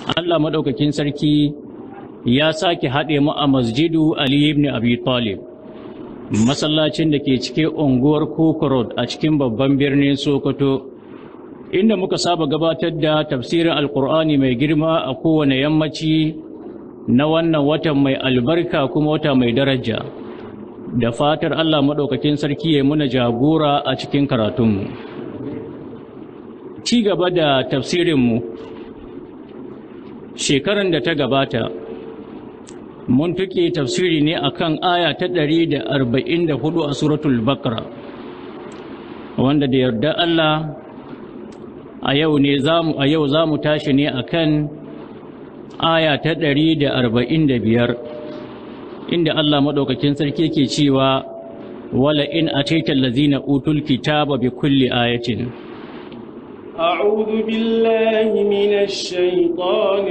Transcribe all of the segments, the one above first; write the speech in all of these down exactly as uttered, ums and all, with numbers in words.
Allah maɗaukakin sarki ya sake haɗe mu a masjidu Ali ibn Abi Talib, masallacin da ke cikin unguwar Koko Road a cikin babban birnin Sokoto, inda muka saba gabatar da tafsirin Alƙur'ani mai girma a kowane yammaci na wannan watan mai albarka kuma wata mai daraja. Da fatar Allah maɗaukakin sarki ya muna jagora a cikin karatunmu. Ci gaba da tafsirinmu, shekaran da ta gabata, mun tuke tafsiri ne akan aya ta ɗari da arba'in da hudu a suratul Baqara, wanda da yarda Allah a yau ne zamu a yau zamu tashi ne akan aya ta ɗari da arba'in da biyar, inda Allah madaukakin sarki yake cewa wala in ataita allazina utul kitaba bi kulli ayatin. أعوذ بالله من الشيطان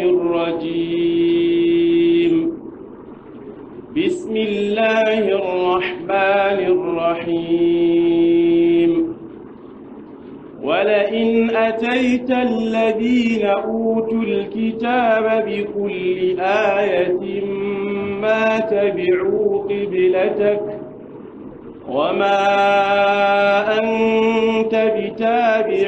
الرجيم بسم الله الرحمن الرحيم ولئن أتيت الذين أوتوا الكتاب بكل آية ما تبعوا قبلتك وما أنت بتابع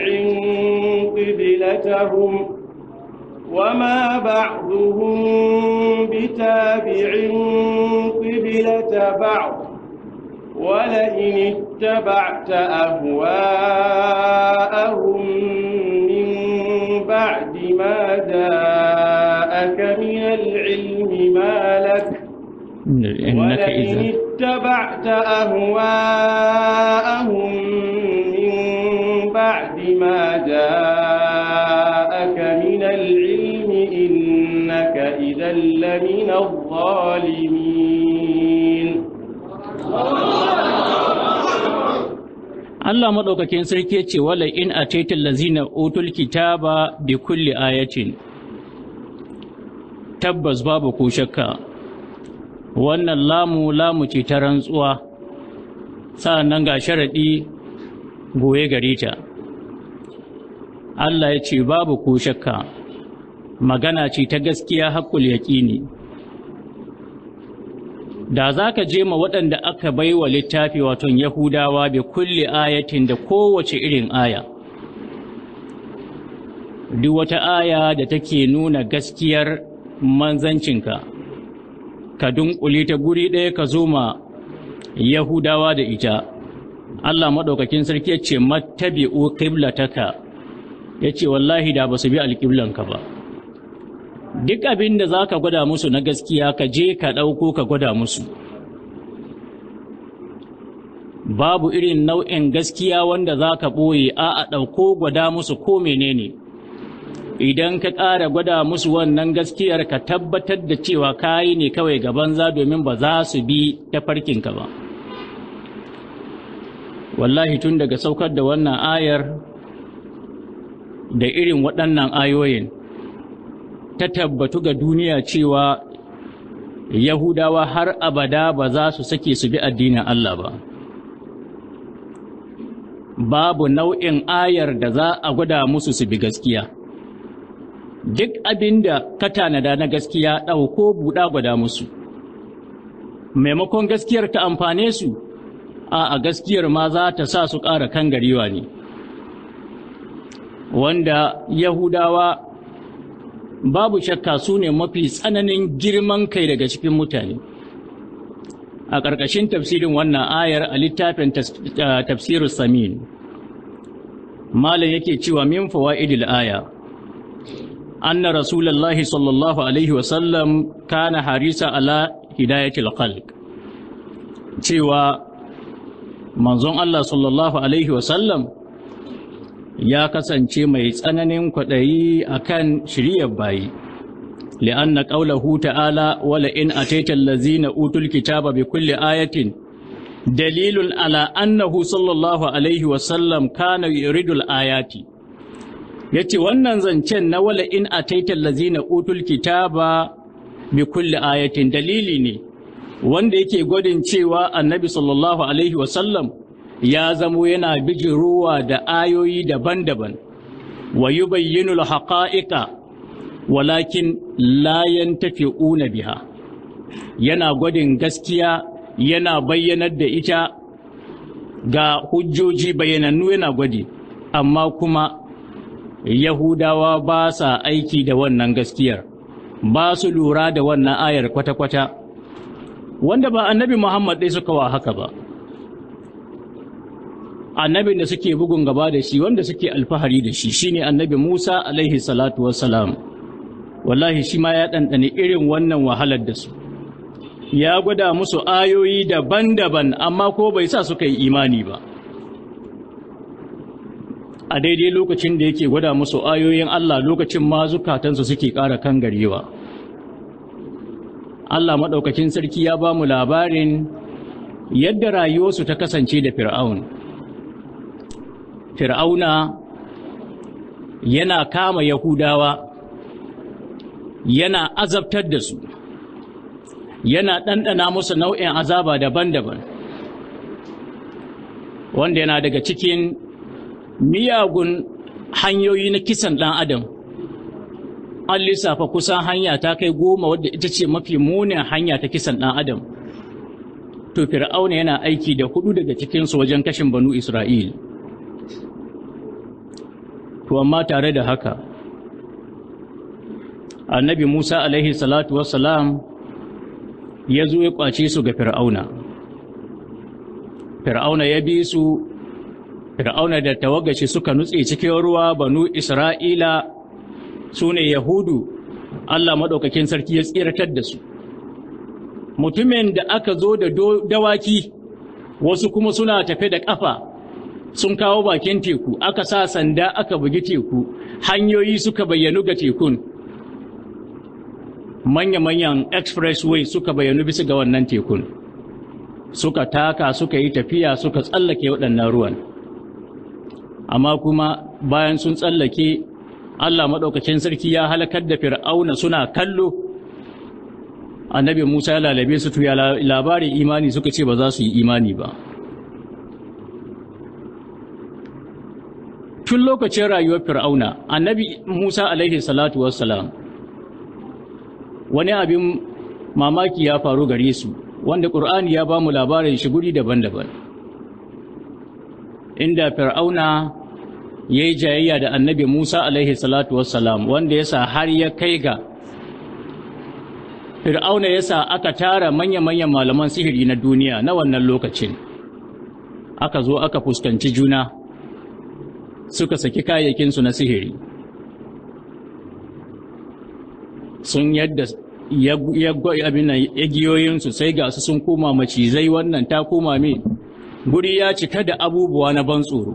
قبلتهم وما بعضهم بتابع قبلة بعض ولئن اتبعت أهواءهم من بعد ما جاءك من العلم ما لك ولئن اتبعت أهواءهم من بعد ما جاءك من العلم إنك إذا لمن الظالمين. Allah maɗaukakin sarki ya ce wala in ataital lazina utul kitaba bi kulli ayatin, tabbas babu ko shakka wannan lamu lamu ce ta rantsuwa, sa'annan ga sharaɗi goye gare ta. Allah ya ce babu ko shakka magana ce ta gaskiya haƙƙul yaƙini. Da za ka je ma waɗanda aka bai wa littafi waton Yahudawa bi kulli ayatin da kowace irin aya, duk wata aya da take nuna gaskiyar manzancinka, ka dunƙule ta guri ɗaya ka zo ma Yahudawa da ita. Allah maɗaukakin sarki ya ce mattabi'u qiblataka, ya ce wallahi da ba su bi alƙiblanka ba. Duk abin da za ka gwada musu na gaskiya ka je ka ɗauko ka gwada musu. Babu irin nau'in gaskiya wanda za ka ɓoye, a a ɗauko gwada musu ko menene. Idan ka ƙara gwada musu wannan gaskiyar ka tabbatar da cewa kayi ne kawai ga banza domin ba za su bi ta farkinka ba. Wallahi tun daga saukar da wannan ayar da irin waɗannan ayoyin, ta tabbatu ga duniya cewa Yahudawa har abada ba za su sake su bi addinin Allah ba. Babu nau'in ayar da za a gwada musu su bi gaskiya. Duk abin da ka tanada na gaskiya ɗauko buɗa gwada musu. Maimakon gaskiyar ta amfane su, a a gaskiyar ma za ta sa su ƙara kangarewa ne. Wanda Yahudawa babu shakka su ne mafi tsananin girman kai daga cikin mutane. A ƙarƙashin tafsirin wannan ayar a littafin tafsirus Samin, malam yake cewa min fawaidil aya anna rasulullahi sallallahu alaihi wasallam kana harisa ala hidayatil khalq, cewa manzon Allah sallallahu alaihi wasallam ya kasance mai tsananin kwaɗayi a kan shiriyar bayi, li'anna ƙaulahu ta'ala wala in ataita allazina utul kitaba bi kulli ayatin dalilun ala annahu sallallahu alaihi wasallam kana yuridul ayati. Yace wannan zancen na wala in ataita allazina utul kitaba bi kulli ayatin dalili ne wanda yake gwadin cewa annabi sallallahu alaihi wasallam ya zamo yana bijirowa da ayoyi daban-daban wa yubayyinu al-haqa'iqa walakin la yantafi'una biha, yana gwadin gaskiya, yana bayyanar da ita ga hujjoji bayyanannu yana gwadi, amma kuma Yahudawa ba sa aiki da wannan gaskiyar, ba su lura da wannan ayar kwata-kwata, wanda ba annabi Muhammad dai suka wa haka ba. Annabin da suke bugun gaba da shi, wanda suke alfahari da shi, shine annabi Musa alaihi salatu wassalam. Wallahi shi ma ya ɗanɗane irin wannan wahalar da su, ya gwada musu ayoyi daban-daban, amma ko bai sa suka yi imani ba. A daidai lokacin da yake gwada musu ayoyin Allah, lokacin ma zukatansu suke ƙara kangarewa. Allah maɗaukakin sarki ya ba mu labarin yadda rayuwarsu ta kasance da Fir'aun. Fir'auna yana kama Yahudawa, yana azabtar da su, yana ɗanɗana musu nau'in azaba daban-daban, wanda yana daga cikin miyagun hanyoyi na kisan ɗan adam. An lissafa kusan hanya ta kai goma wadda ita ce mafi munin hanya ta kisan ɗan adam. To Fir'auna yana aiki da hudu daga cikinsu wajen kashin banu Isra'il. To amma tare da haka, annabi Musa alaihi salatu wassalam ya zo ya ƙwace su ga Fir'auna. Fir'auna ya bi su, Fir'auna da tawagashi suka nutse cikin ruwa, banu Isra'ila su ne Yahudu, Allah maɗaukakin sarki ya tsiratar da su. Mutumin da aka zo da dawaki, wasu kuma suna tafe da ƙafa, sun kawo bakin teku, aka sa sanda aka bugi teku, hanyoyi suka bayyanu ga tekun. Manya-manyan expressway suka bayyanu bisa ga wannan tekun. Suka taka, suka yi tafiya, suka tsallake waɗannan ruwan. Amma kuma bayan sun tsallake, Allah maɗaukacin sarki ya halakar da Fir'auna suna kallo. Annabi Musa ya lalabe su, tuya labarin imani, suka ce ba za su yi imani ba. Tun lokacin rayuwar Fir'auna, annabi Musa alaihi salatu wassalam, wani abin mamaki ya faru gare su, wanda Ƙur'ani ya ba mu labarin shi guri daban-daban. Inda Fir'auna ya yi jayayya da annabi Musa alaihi salatu wassalam, wanda ya sa har ya kai ga Fir'auna ya sa aka tara manya-manyan malaman sihiri na duniya na wannan lokacin. Aka zo aka fuskanci juna, suka saki kayayyakinsu na sihiri. Sun yadda yagiyoyinsu sai ga su sun koma macizai, wannan ta koma me, guri ya cika da abubuwa na ban tsoro.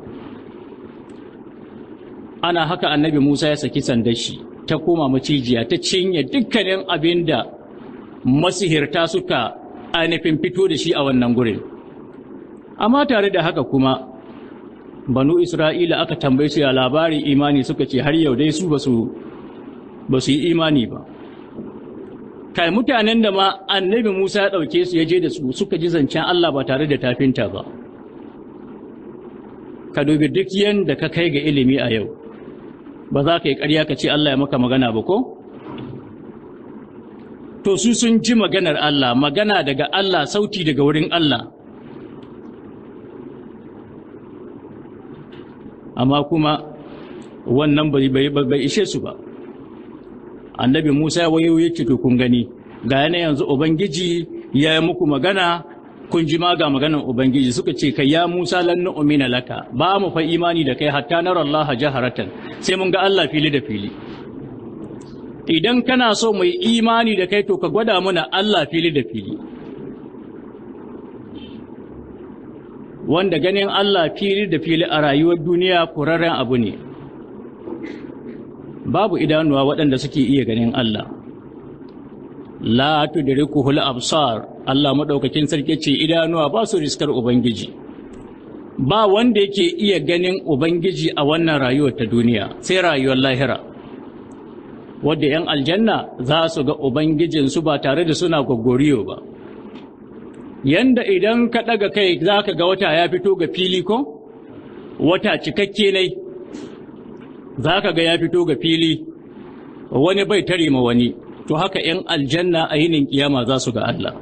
Ana haka annabi Musa ya saki sandar shi, ta koma macijiya, ta cinye dukkanin abin da masihirta suka ainihin fito da shi a wannan gurin. Amma tare da haka kuma, banu Isra'ila aka tambaye su ya labarin imani, suka ce har yau dai su ba su yi imani ba. Kai mutanen da ma annabi Musa ya ɗauke su ya je da su, suka ji zancen Allah ba tare da tafinta ba. Ka dubi duk yanda ka kai ga ilimi a yau, ba za ka yi ƙarya ka ce Allah ya maka magana ba ko? To su sun ji maganar Allah, magana daga Allah, sauti daga wurin Allah. Amma kuma wannan bai ishe su ba. Annabi Musa wayo yake to kun gani, ga yana yanzu Ubangiji ya yi muku magana, kun ji ma ga maganar Ubangiji. Suka ce kai ya Musa lan nu'mina laka, ba mu fa imani da kai hatta nara Allah jaharatan, sai mun ga Allah fili da fili. Idan kana so mu yi imani da kai to ka gwada mana Allah fili da fili. Wanda ganin Allah fili da fili a rayuwar duniya kurarren abu ne. Babu idanuwa waɗanda suke iya ganin Allah. La tudrikuhul absar, Allah madaukakin sarki ce idanuwa ba su riskar Ubangiji. Ba wanda yake iya ganin Ubangiji a wannan rayuwar ta duniya, sai rayuwar lahira. Wadda ‘yan aljanna za su ga Ubangijinsu ba tare da suna gwaggoriyo ba. Yanda idan ka ɗaga kai za ka ga wata ya fito ga fili ko? Wata cikakke ne, za ka ga ya fito ga fili, wani bai tare ma wani, to haka ‘yan aljanna a yinin kiyama za su ga Allah.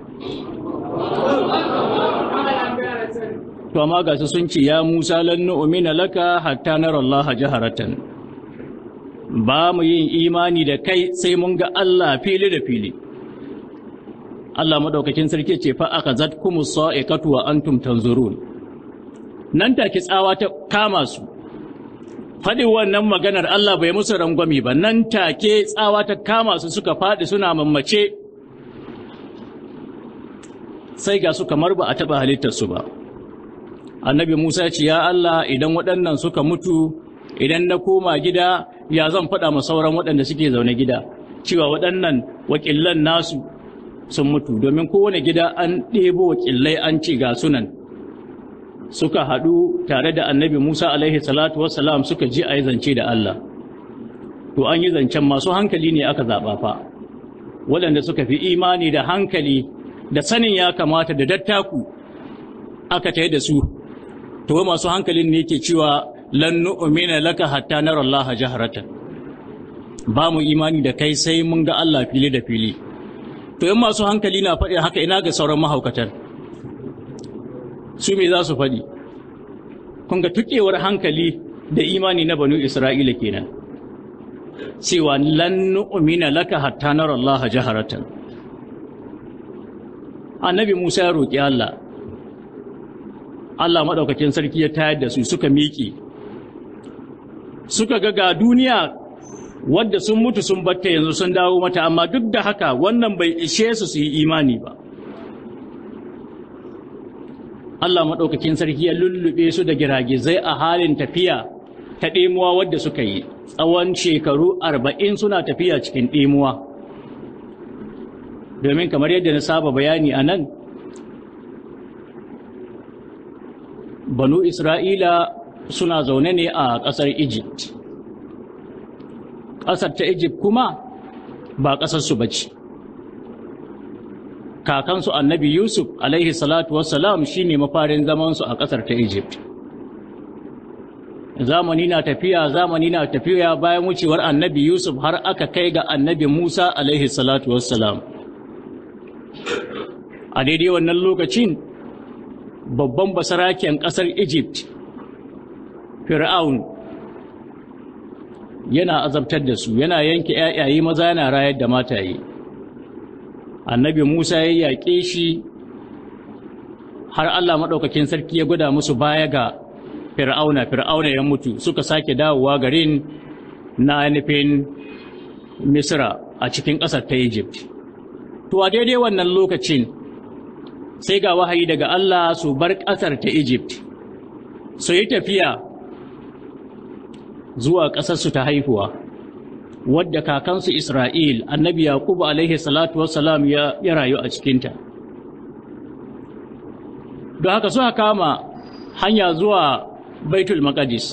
To amma ga su sun ce ya Musa lan nu'mina laka hatta nara Allah jaharatan. Ba mu yin imani da kai sai mun ga Allah fili da fili. Allah madaukakin sarki ce fa akhazatkumus sa'iqatu wa antum tanzurun. Nan take tsawa ta kama su. Faɗi wannan maganar Allah bai musu rangwami ba, nan take tsawa ta kama su suka faɗi suna mammace. Sai ga su kamar ba a taɓa halittarsu ba. Annabi Musa ce, ya Allah idan waɗannan suka mutu, idan na koma gida, ya zan faɗa ma sauran waɗanda suke zaune gida, cewa waɗannan wakilan nasu sun mutu, domin kowane gida an ɗebo wakilai an ce ga sunan. Suka haɗu tare da annabi Musa alaihi salatu wassalam suka ji a yi zance da Allah. To an yi zancen masu hankali ne aka zaɓa fa, waɗanda suka fi imani da hankali da sanin ya kamata da dattaku aka tayi da su. To masu hankalin ne ke cewa lan nu'mina laka hatta nara Allah jaharatan. Ba mu imani da kai sai mun ga Allah fili da fili. To in masu hankali na faɗi haka ina ga sauran mahaukatar. Su me za su faɗi? Kun ga tuƙewar hankali da imani na banu Isra'ila kenan. Cewa lan nu'mina laka hatta nara Allah jaharatan. Annabi Musa ya roƙi Allah. Allah maɗaukakin sarki ya tayar da su suka miƙe. Suka ga ga duniya wadda sun mutu sun batta yanzu sun dawo mata, amma duk da haka wannan bai ishe su su yi imani ba. Allah maɗaukakin sarki ya lullube su da giragizai a halin tafiya ta ɗemuwa wadda suka yi tsawon shekaru arba'in suna tafiya cikin ɗemuwa. Domin kamar yadda na saba bayani a nan, Banu Isra'ila suna zaune ne a ƙasar Egypt. Ƙasar ta Egypt kuma ba ƙasarsu ba ce. Kakansu annabi Yusuf alaihi salatu wassalam shi ne mafarin zamansu a ƙasar ta Egypt. Zamani na tafiya, zamani na tafiya bayan wucewar annabi Yusuf har aka kai ga annabi Musa alaihi salatu wassalam. A daidai wannan lokacin, babban basaraken ƙasar Egypt, Fir'aun, yana azabtar da su, yana yanke ‘ya'yayi maza yana rayar da mataye. Annabi Musa ya yaƙe shi har Allah maɗaukakin sarki ya gwada musu baya ga Fir'auna, Fir'auna ya mutu, suka sake dawowa garin na nufin Misra a cikin ƙasar ta Egypt. To a daidai wannan lokacin, sai ga wahayi daga Allah su bar ƙasar ta Egypt, su yi tafiya zuwa ƙasarsu ta haihuwa, wadda kakansu Isra'il, annabi Yaƙubu alaihi salatu wassalam ya, ya rayu a cikinta. Don haka suka kama hanya zuwa Baitul Maqdis.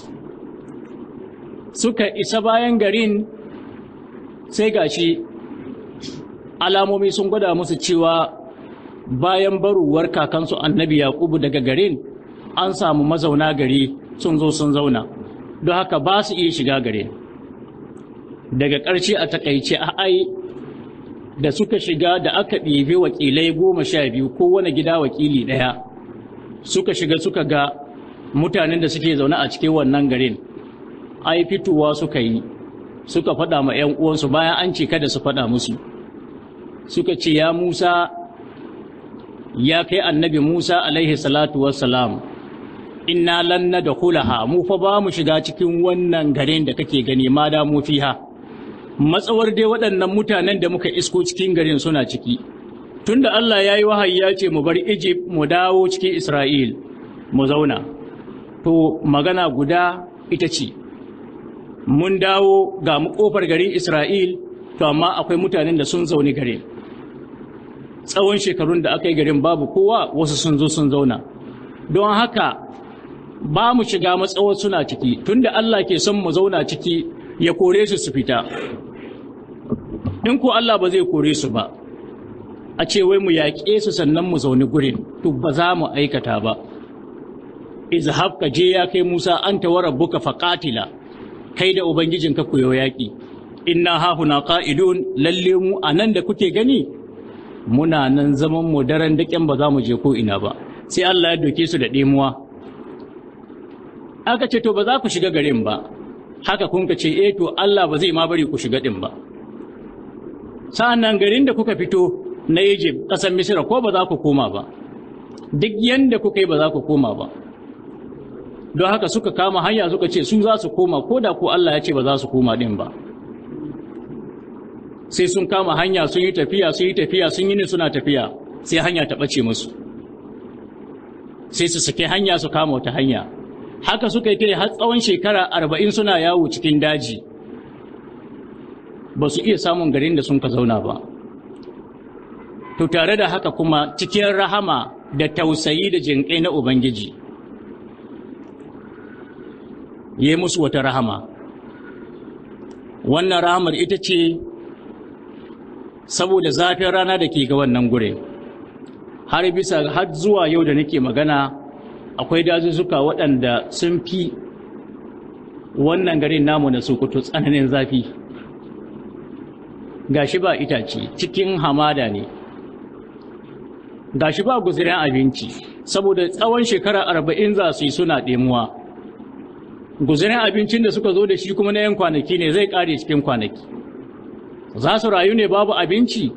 Suka isa bayan garin sai gashi alamomi sun gwada musu cewa bayan baruwar kakansu annabi Yaƙubu daga garin, an samu mazauna gari sun zo sun zauna, don haka ba su iya shiga garin. Daga ƙarshe a takaice a ai da suka shiga da aka ɗibi wakilai goma sha biyu kowane gida wakili ɗaya, suka shiga suka ga mutanen da suke zaune a cikin wannan garin, ai fitowa suka yi suka faɗa ma ‘yan uwansu bayan an ce kada su faɗa musu. Suka ce, ya Musa, ya kai annabi Musa alaihi salatu wassalam, inna lan nadkhulaha, mu fa ba mu shiga cikin wannan garin da kake gani ma da mu fiha. Matsawar dai waɗannan mutanen da muka isko cikin garin suna ciki. Tunda Allah ya yi wahayi ya ce mu bar Egypt mu dawo cikin Isra'il mu zauna. To magana guda ita ce, mun dawo ga mu ƙofar garin Isra'il, to amma akwai mutanen da sun zaune garin. Tsawon shekarun da aka yi garin babu kowa, wasu sun zo sun zauna. Don haka ba mu shiga matsawar suna ciki, tunda Allah ke son mu zauna ciki ya kore su su fita. In ko Allah ba zai kore su ba, a ce wai mu yaƙe su sannan mu zaune gurin, to ba za mu aikata ba. Izhab ka je ya kai Musa anta wa rabbuka faqatila, kai da ubangijinka ku yo yaƙi. inna hahuna qa'idun lalle mu anan da kuke gani muna nan zaman mu daren daken ba za mu je ko ina ba. Sai Allah ya doke su da ɗemuwa. Aka ce to ba za ku shiga garin ba, haka kun ka ce eh to Allah ba zai ma bari ku shiga ɗin ba. Sa'an nan garin da kuka fito na Egypt ƙasar Misira ko ba za ku koma ba, duk yanda kuka yi ba za ku koma ba. Don haka suka kama hanya suka ce su za su koma ko da ko Allah ya ce ba za su koma ɗin ba. Sai sun kama hanya sun yi tafiya sun yi tafiya sun yi ne suna tafiya sai hanya ta ɓace musu. Sai su sake hanya su kama wata hanya. Haka suka yi ta har tsawon shekara arba'in suna yawo cikin daji. Ba su iya samun garin da sun ka zauna ba. To tare da haka kuma cikin rahama da tausayi da jinƙai na Ubangiji, ya yi musu wata rahama. Wannan rahamar ita ce saboda zafin rana da ke ga wannan gure. Har bisa har zuwa yau da nake magana akwai dazuzzuka waɗanda sun fi wannan garin namu na Sokoto tsananin zafi. Gashi ba itace, cikin hamada ne. Gashi ba guzurin abinci, saboda tsawon shekara arba'in za su yi suna ɗemuwa. Guzurin abincin da suka zo da shi kuma na yan kwanaki ne zai ƙare cikin kwanaki. Za su rayu ne babu abinci?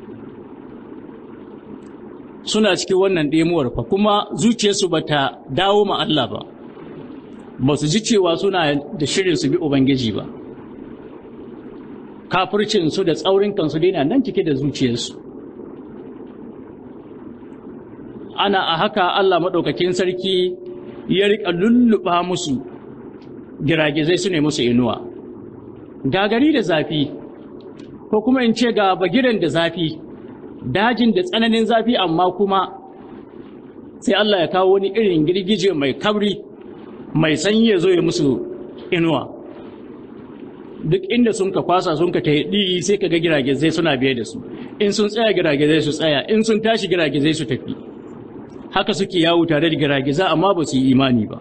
Suna cikin wannan ɗemuwar fa kuma zuciyarsu ba ta dawo ma Allah ba. Ba su ji cewa suna da shirin su bi Ubangiji ba. Kafircinsu da tsaurin kansu dai na nan cike da zuciyarsu. Ana a haka Allah maɗaukakin sarki ya riƙa lulluɓa musu giragizai su ne musu inuwa. Gagari da zafi, ko kuma in ce ga bagiren da zafi, dajin da tsananin zafi amma kuma sai Allah ya kawo wani irin girgije mai kabri, mai sanyi ya zo ya musu inuwa. Duk inda sun ka kwasa sun ka taɗi sai ka ga giragizai suna biye da su. In sun tsaya giragizai su tsaya, in sun tashi giragizai su tafi. Haka suke yawo tare da giragiza amma ba su yi imani ba.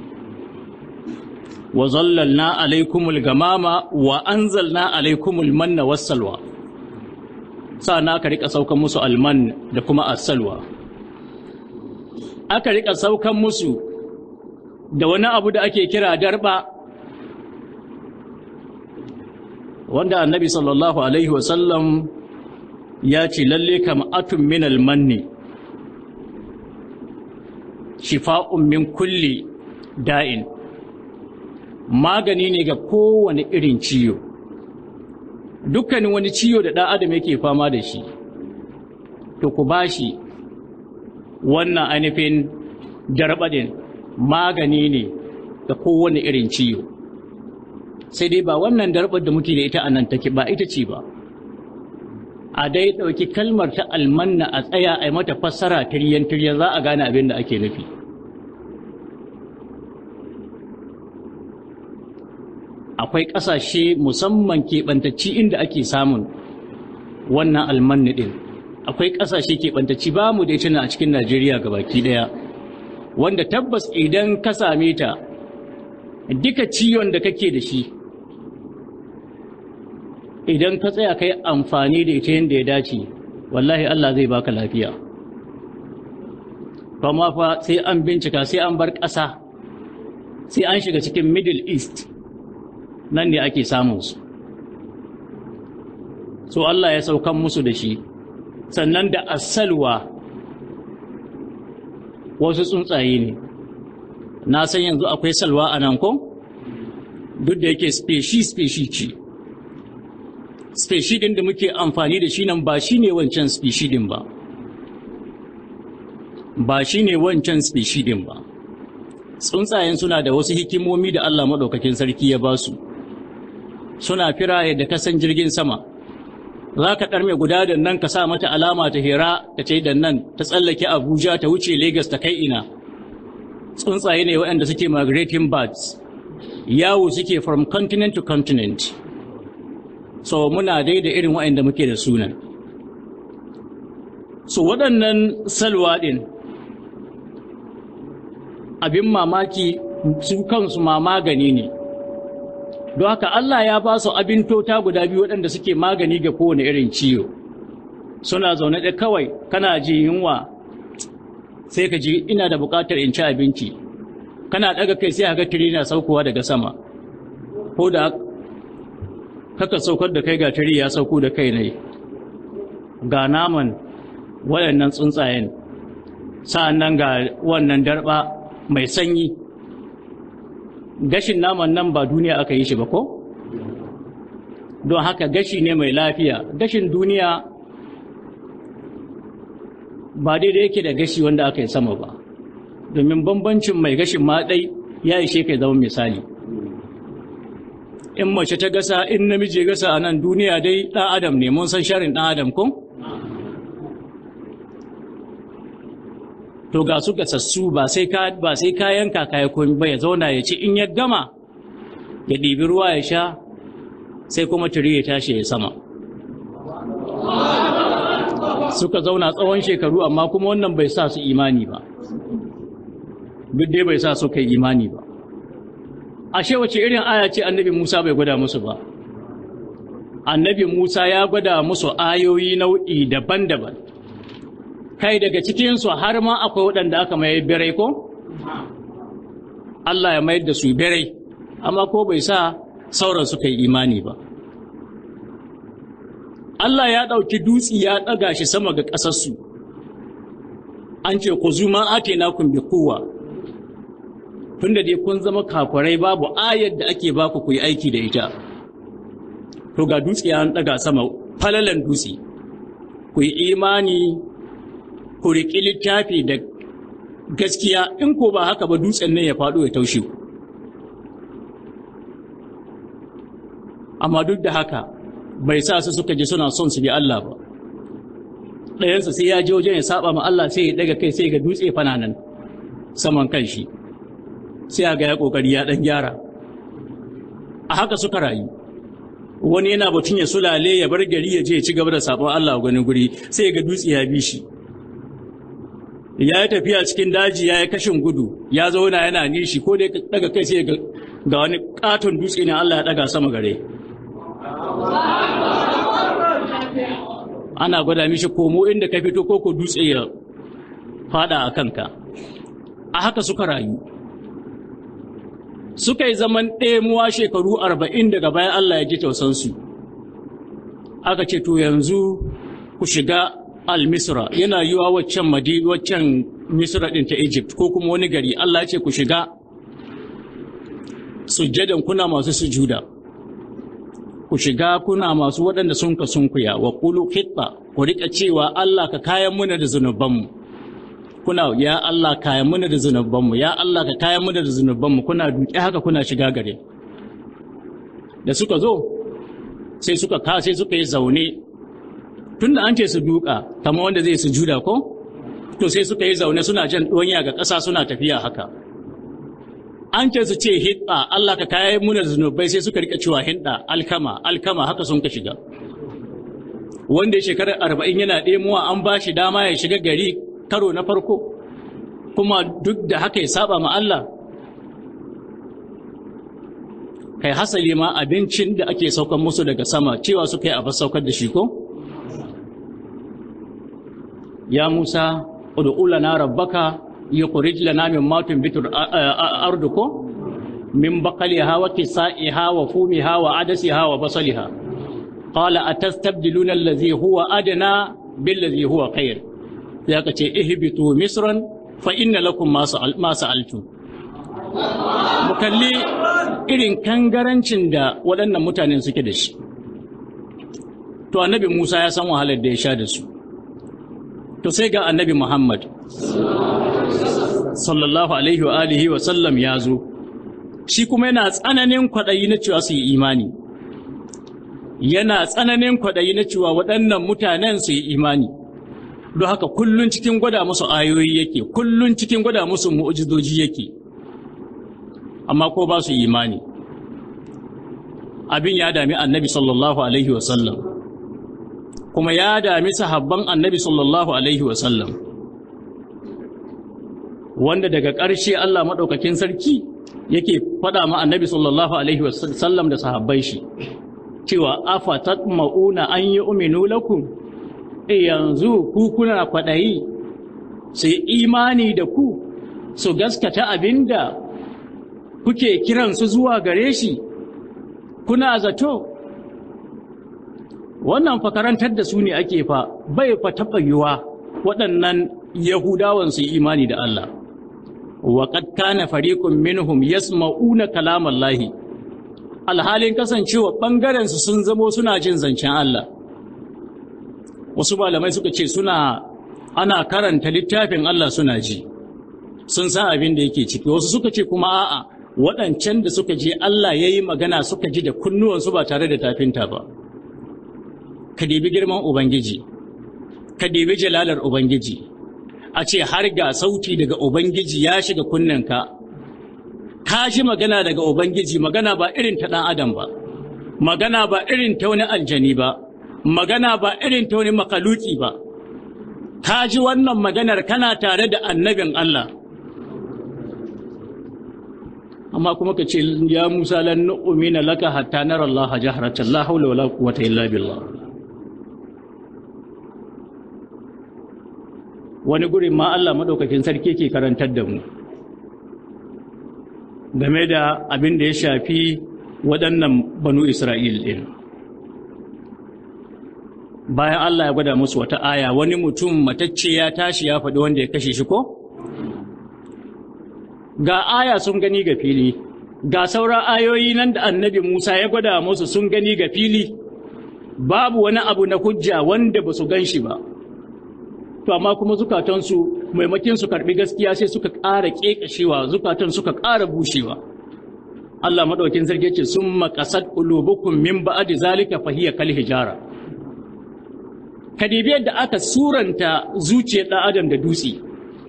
Wa zallalna alaikumul gamama wa anzalna alaikumul manna wassalwa. Sa'an aka rika saukan musu alman da kuma as-salwa. Aka rika saukan musu da wani abu da ake kira darba, wanda Annabi sallallahu alaihi wa sallam ya ce lalle kam atun min al-manni shifa'un min kulli da'in, magani ne ga kowane irin ciwo. Dukkanin wani ciwo da ɗan adam yake fama da shi, to ku bashi wannan ainihin darbaɗin magani ne ga kowane irin ciwo. Sai dai ba wannan darbar da muke da ita a nan take ba ita ce ba. A dai ɗauki kalmar ta almanna a tsaya a mata fassara tiryan-tiryan za a gane abin da ake nufi. Akwai ƙasashe musamman keɓantacci inda ake samun wannan almanni ɗin. Akwai ƙasashe keɓantacci ba mu da ita a cikin Najeriya gabaki ɗaya, wanda tabbas idan ka same ta duka ciwon da kake da shi, idan ka tsaya kai amfani da ita yadda ya dace, wallahi Allah zai baka lafiya. Kuma fa sai an bincika, sai an bar ƙasa, sai an shiga cikin Middle East, nan ne ake samun su. So Allah ya saukan musu da shi. Sannan da asalwa, wasu tsuntsaye ne. Na san yanzu akwai salwa a nan ko? Duk da yake speshi-speshi ce. Speshi ɗin da muke amfani da shi nan ba shi ne wancan speshi ɗin ba. Ba shi ne wancan speshi ɗin ba. Tsuntsayen suna da wasu hikimomi da Allah maɗaukakin sarki ya ba su. Suna firaye da kasan jirgin sama. Za ka ɗarme guda da nan ka sa mata alama ta hira ta ce da nan ta tsallake Abuja ta wuce Legas ta kai ina. Tsuntsaye ne waɗanda suke migrating birds. Yawo suke from continent to continent. So muna dai da irin waɗanda muke da sunan. So waɗannan salwa ɗin abin mamaki su kansu ma magani ne. don haka Allah ya ba su abin tota guda biyu waɗanda suke magani ga kowane irin ciwo. Suna zaune da kawai kana ji yunwa sai ka ji ina da buƙatar in ci abinci, kana ɗaga kai sai ga tiri na saukowa daga sama, ko da kaka saukar da kai ga tiri ya sauko da kai ne ga naman waɗannan tsuntsayen, sa'an nan ga wannan darɓa mai sanyi. Gashin naman nan ba duniya aka yi shi ba ko? Don haka gashi ne mai lafiya. Gashin duniya ba daidai yake da gashi wanda aka yi sama ba, domin bambancin mai gashin ma ɗai ya ishe kai zama misali. In mace ta gasa, in namiji gasa a nan duniya dai ɗan adam ne, mun san sharin ɗan adam ko? To ga su gasassu ba sai ka ba sai ka yanka kaya komai ba, ya zauna ya ci, in ya gama ya ɗibi ruwa ya sha, sai kuma tiri ya tashi ya sama. Suka zauna tsawon shekaru, amma kuma wannan bai sa su imani ba, duk dai bai sa su kai imani ba. Ashe wace irin aya ce annabi Musa bai gwada musu ba? Annabi Musa ya gwada musu ayoyi nau'i daban-daban, kai daga cikinsu har ma akwai waɗanda aka mai birai ko? Allah ya mayar da su birai, amma ko bai sa sauran suka yi imani ba. Allah ya ɗauki dutsi ya ɗaga shi sama ga ƙasarsu, an ce ku zuma ake nakun bi kowa, tun da dai kun zama kafirai babu ayar da ake baku ku yi aiki da ita. To ga dutsi ya ɗaga sama, falalan dutsi, ku yi imani, ku riƙi littafi da gaskiya, in ko ba haka ba dutsen nan ya faɗo ya taushe ku. Amma duk da haka bai sa su suka ji suna son su bi Allah ba. Ɗayansu sai ya je wajen ya saba ma Allah, sai ya daga kai sai ga dutse fananan saman kan shi, sai ga ya kokari ya dan gyara. A haka suka rayu. Wani yana batun ya sulale ya bar gari ya je ya ci gaba da sabon Allah a wani guri, sai ga dutse ya bi shi. Ya yi tafiya cikin daji, ya yi kashin gudu, ya zauna yana nishi, ko dai daga kai sai ga wani katon dutse ne Allah ya daga sama gare. Ana gwada mishi komo inda ka fito, ko ko dutse ya fada a kanka. A haka suka rayu. Suka yi zaman ɗemuwa shekaru arba'in daga bayan Allah ya ji tausansu. Aka ce to yanzu ku shiga al-Misra, yana yiwa waccan madi waccan Misra ɗin ta Egypt ko kuma wani gari. Allah ya ce ku shiga sujjadan kuna masu sujuda, ku shiga kuna masu waɗanda sun ka sunkuya, wa qulu hitta, ku rika cewa Allah ka kayan muna da zunubanmu. Kuna ya Allah kayan muna da zunubanmu, ya Allah ka kayan muna da zunubanmu, kuna duƙe haka kuna shiga gare. Da suka zo sai suka ka sai suka yi zaune, tunda an ce su duka kamar wanda zai sujuda ko, to sai suka yi zaune suna jan ɗonya ga ƙasa suna tafiya haka. An ce su ce hidda, Allah ka kayan muna da zunubai, sai suka rika cewa hidda, alkama alkama, haka sun ka shiga. Wanda shekarar arba'in yana ɗemuwa an ba shi dama ya shiga gari karo na farko, kuma duk da haka ya saba ma Allah. Kai hasali ma abincin da ake saukan musu daga sama cewa suka yi a saukar da shi ko? Ya Musa, ud'u lana rabbaka yukhrij lana mimma tunbitu al-ardu ko min baqaliha wa kisaiha wa fumiha wa adasiha wa basaliha. Qala atastabdiluna allazi huwa adna billazi huwa khair. Ya kace ihbitu misran fa inna lakum ma sa'altum. Mukalli irin kangarancin da waɗannan mutanen suke da shi. To annabi Musa ya san wahalar da ya sha da su. To sai ga annabi Muhammad sallallahu alaihi wa alihi wa sallam ya zo, shi kuma yana tsananin kwaɗayi na cewa su yi imani. Yana tsananin kwaɗayi na cewa waɗannan mutanen su yi imani. Don haka kullun cikin gwada musu ayoyi yake, kullun cikin gwada musu mu'ujizoji yake. Amma ko ba su imani. Abin ya dami annabi sallallahu alaihi wa sallam, kuma ya dami sahabban annabi sallallahu alaihi wa sallam, wanda daga ƙarshe Allah maɗaukakin sarki yake faɗa ma annabi sallallahu alaihi wasallam da sahabbai shi cewa afa tatma'una an yu'minu lakum e yanzu ku kuna kwaɗayi sai imani da ku su gaskata abinda kuke kiransu zuwa gare shi kuna zato wannan fa karantar da su ne ake fa bai fa taɓa yiwa waɗannan yahudawan su imani da Allah wa qad kana fariqun minhum yasma'una kalamallahi alhalin kasancewa bangaren su sun zamo suna jin zancen Allah wasu malamai suka ce suna ana karanta littafin Allah suna ji sun san abin da yake ciki wasu suka ce kuma a'a waɗancan da suka je Allah yayi magana suka ji da kunnuwansu ba tare da tafinta ba ka dibi girman ubangiji ka dibi jalalar ubangiji a ce har ga sauti daga ubangiji ya shiga kunnenka ka ji magana daga ubangiji magana ba irin ta ɗan adam ba magana ba irin ta wani aljani ba magana ba irin ta wani makaluki ba ka ji wannan maganar kana tare da annabin Allah amma kuma ka ce ya Musa lan nu'mina laka hatta nara Allah jahratan la hawla wala quwwata illa billah wani gurin ma Allah madaukakin sarki ke karantar da mu game da abin da ya shafi waɗannan banu Isra'il din bayan Allah ya gwada musu wata aya wani mutum matacce ya tashi ya faɗi wanda ya kashe shi ko ga aya sun gani ga fili ga sauran ayoyi nan da annabi Musa ya gwada musu sun gani ga fili babu wani abu na hujja wanda ba su gan shi ba to amma kuma zukatansu maimakin su karbi gaskiya sai suka ƙara ƙeƙashewa zukatan suka ƙara bushewa Allah madaukakin sarki ce summa qasad qulubukum min ba'di zalika fa hiya kal hijara kadibi yadda aka suranta zuciyar ɗan adam da dutse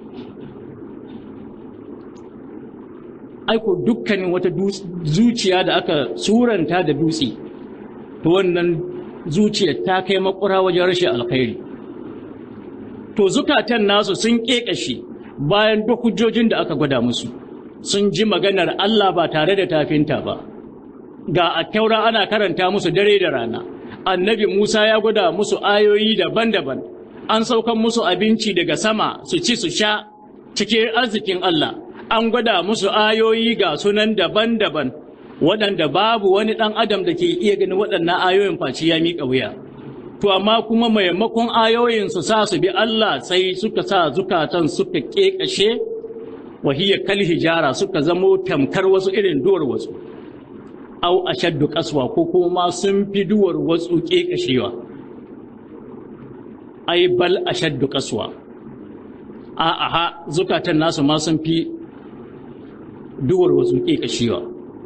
aiko dukkanin wata zuciya da aka suranta da dutse to wannan zuciyar ta kai makura wajen rashin alkhairi to zukatan nasu sun kekashe bayan duk hujjojin da aka gwada musu sun ji maganar Allah ba tare da tafinta ba ga attaura ana karanta musu dare da rana annabi Musa ya gwada musu ayoyi daban-daban an saukan musu abinci daga sama su ci su sha cikin arzikin Allah an gwada musu ayoyi ga sunan daban-daban waɗanda babu wani ɗan adam da ke iya ganin waɗannan ayoyin face ya miƙa wuya to amma kuma maimakon ayoyin su sa su bi Allah sai suka sa zukatan suka ƙeƙashe wahiya kal hijara suka zamo tamkar wasu irin duwar wasu au ashaddu qaswa ko kuma sun fi duwar wasu ƙeƙashewa ai bal ashaddu qaswa a aha zukatan nasu ma sun fi duwar wasu ƙeƙashewa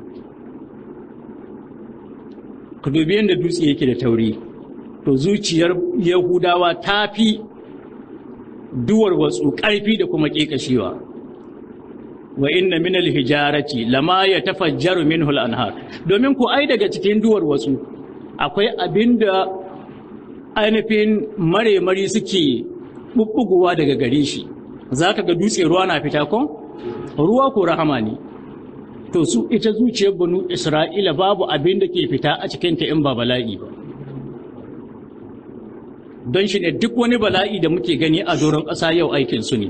ku dubi yadda dutse yake da tauri to zuciyar yahudawa ta fi duwar wasu ƙarfi da kuma ƙeƙashewa wa inna min al-hijarati lama yatafajjaru minhu al-anhar domin ku ai daga cikin duwar wasu akwai abinda ainihin maremari suke bubbugowa daga gare shi zaka ga dutse ruwa na fita ko ruwa ko rahama ne to su ita zuciyar banu Isra'ila babu abin da ke fita a cikin ta in ba bala'i ba don shi ne duk wani bala'i da muke gani a doron ƙasa yau aikin su ne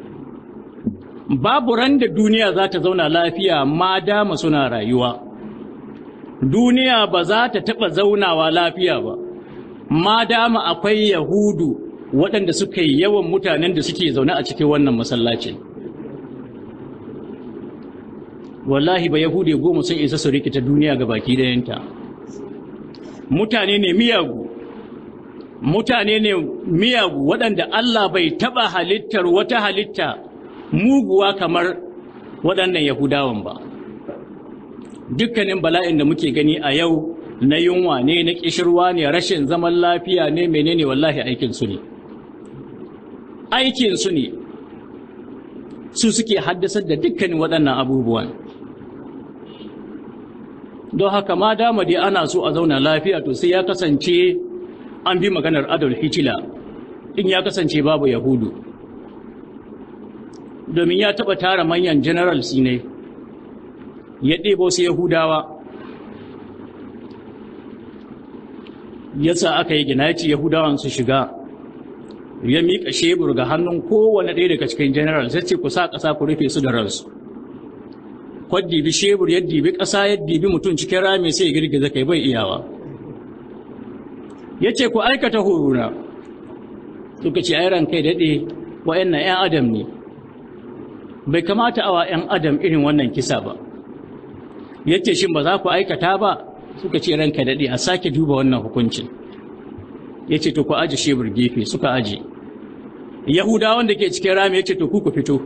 babu ran da duniya za ta zauna lafiya ma dama suna rayuwa duniya ba za ta taɓa zaunawa lafiya ba ma dama akwai yahudu waɗanda suka yi yawan mutanen da suke zaune a cikin wannan masallacin wallahi ba yahude goma sun isa su rikita duniya ga baki ɗayanta mutane ne miyagu mutane ne miyagu waɗanda Allah bai taɓa halittar wata halitta muguwa kamar waɗannan Yahudawan ba. Dukkanin bala'in da muke gani a yau na yunwa ne, na ƙishirwa ne, rashin zaman lafiya ne, menene wallahi aikinsu ne. Aikinsu ne, su suke haddasar da dukkanin waɗannan abubuwan. Don haka ma dama dai ana so a zauna lafiya to sai ya kasance an bi maganar Adolf Hitler in ya kasance babu Yahudu. Domin ya taɓa tara manyan generals ne ya ɗebo su Yahudawa yasa aka yi gina ce Yahudawan su shiga, ya miƙa shebur ga hannun kowane ɗaya daga cikin general sai ce ku sa ƙasa ku rufe su da ransu. Kwan dibi shebur ya dibi ƙasa ya dibi mutum cikin rami sai ya girgiza kai bai iyawa. Ya ce ku aikata horuna, suka ce ai ran kai daɗe wa'annan 'yan adam ne, bai kamata awa 'yan adam irin wannan kisa ba. Ya ce shin ba za ku aikata ba? Suka ce ranka daɗe a sake duba wannan hukuncin. Ya ce to ku aji shebur gefe, suka aji. Yahudawan da ke cikin rami ya ce to ku ku fito.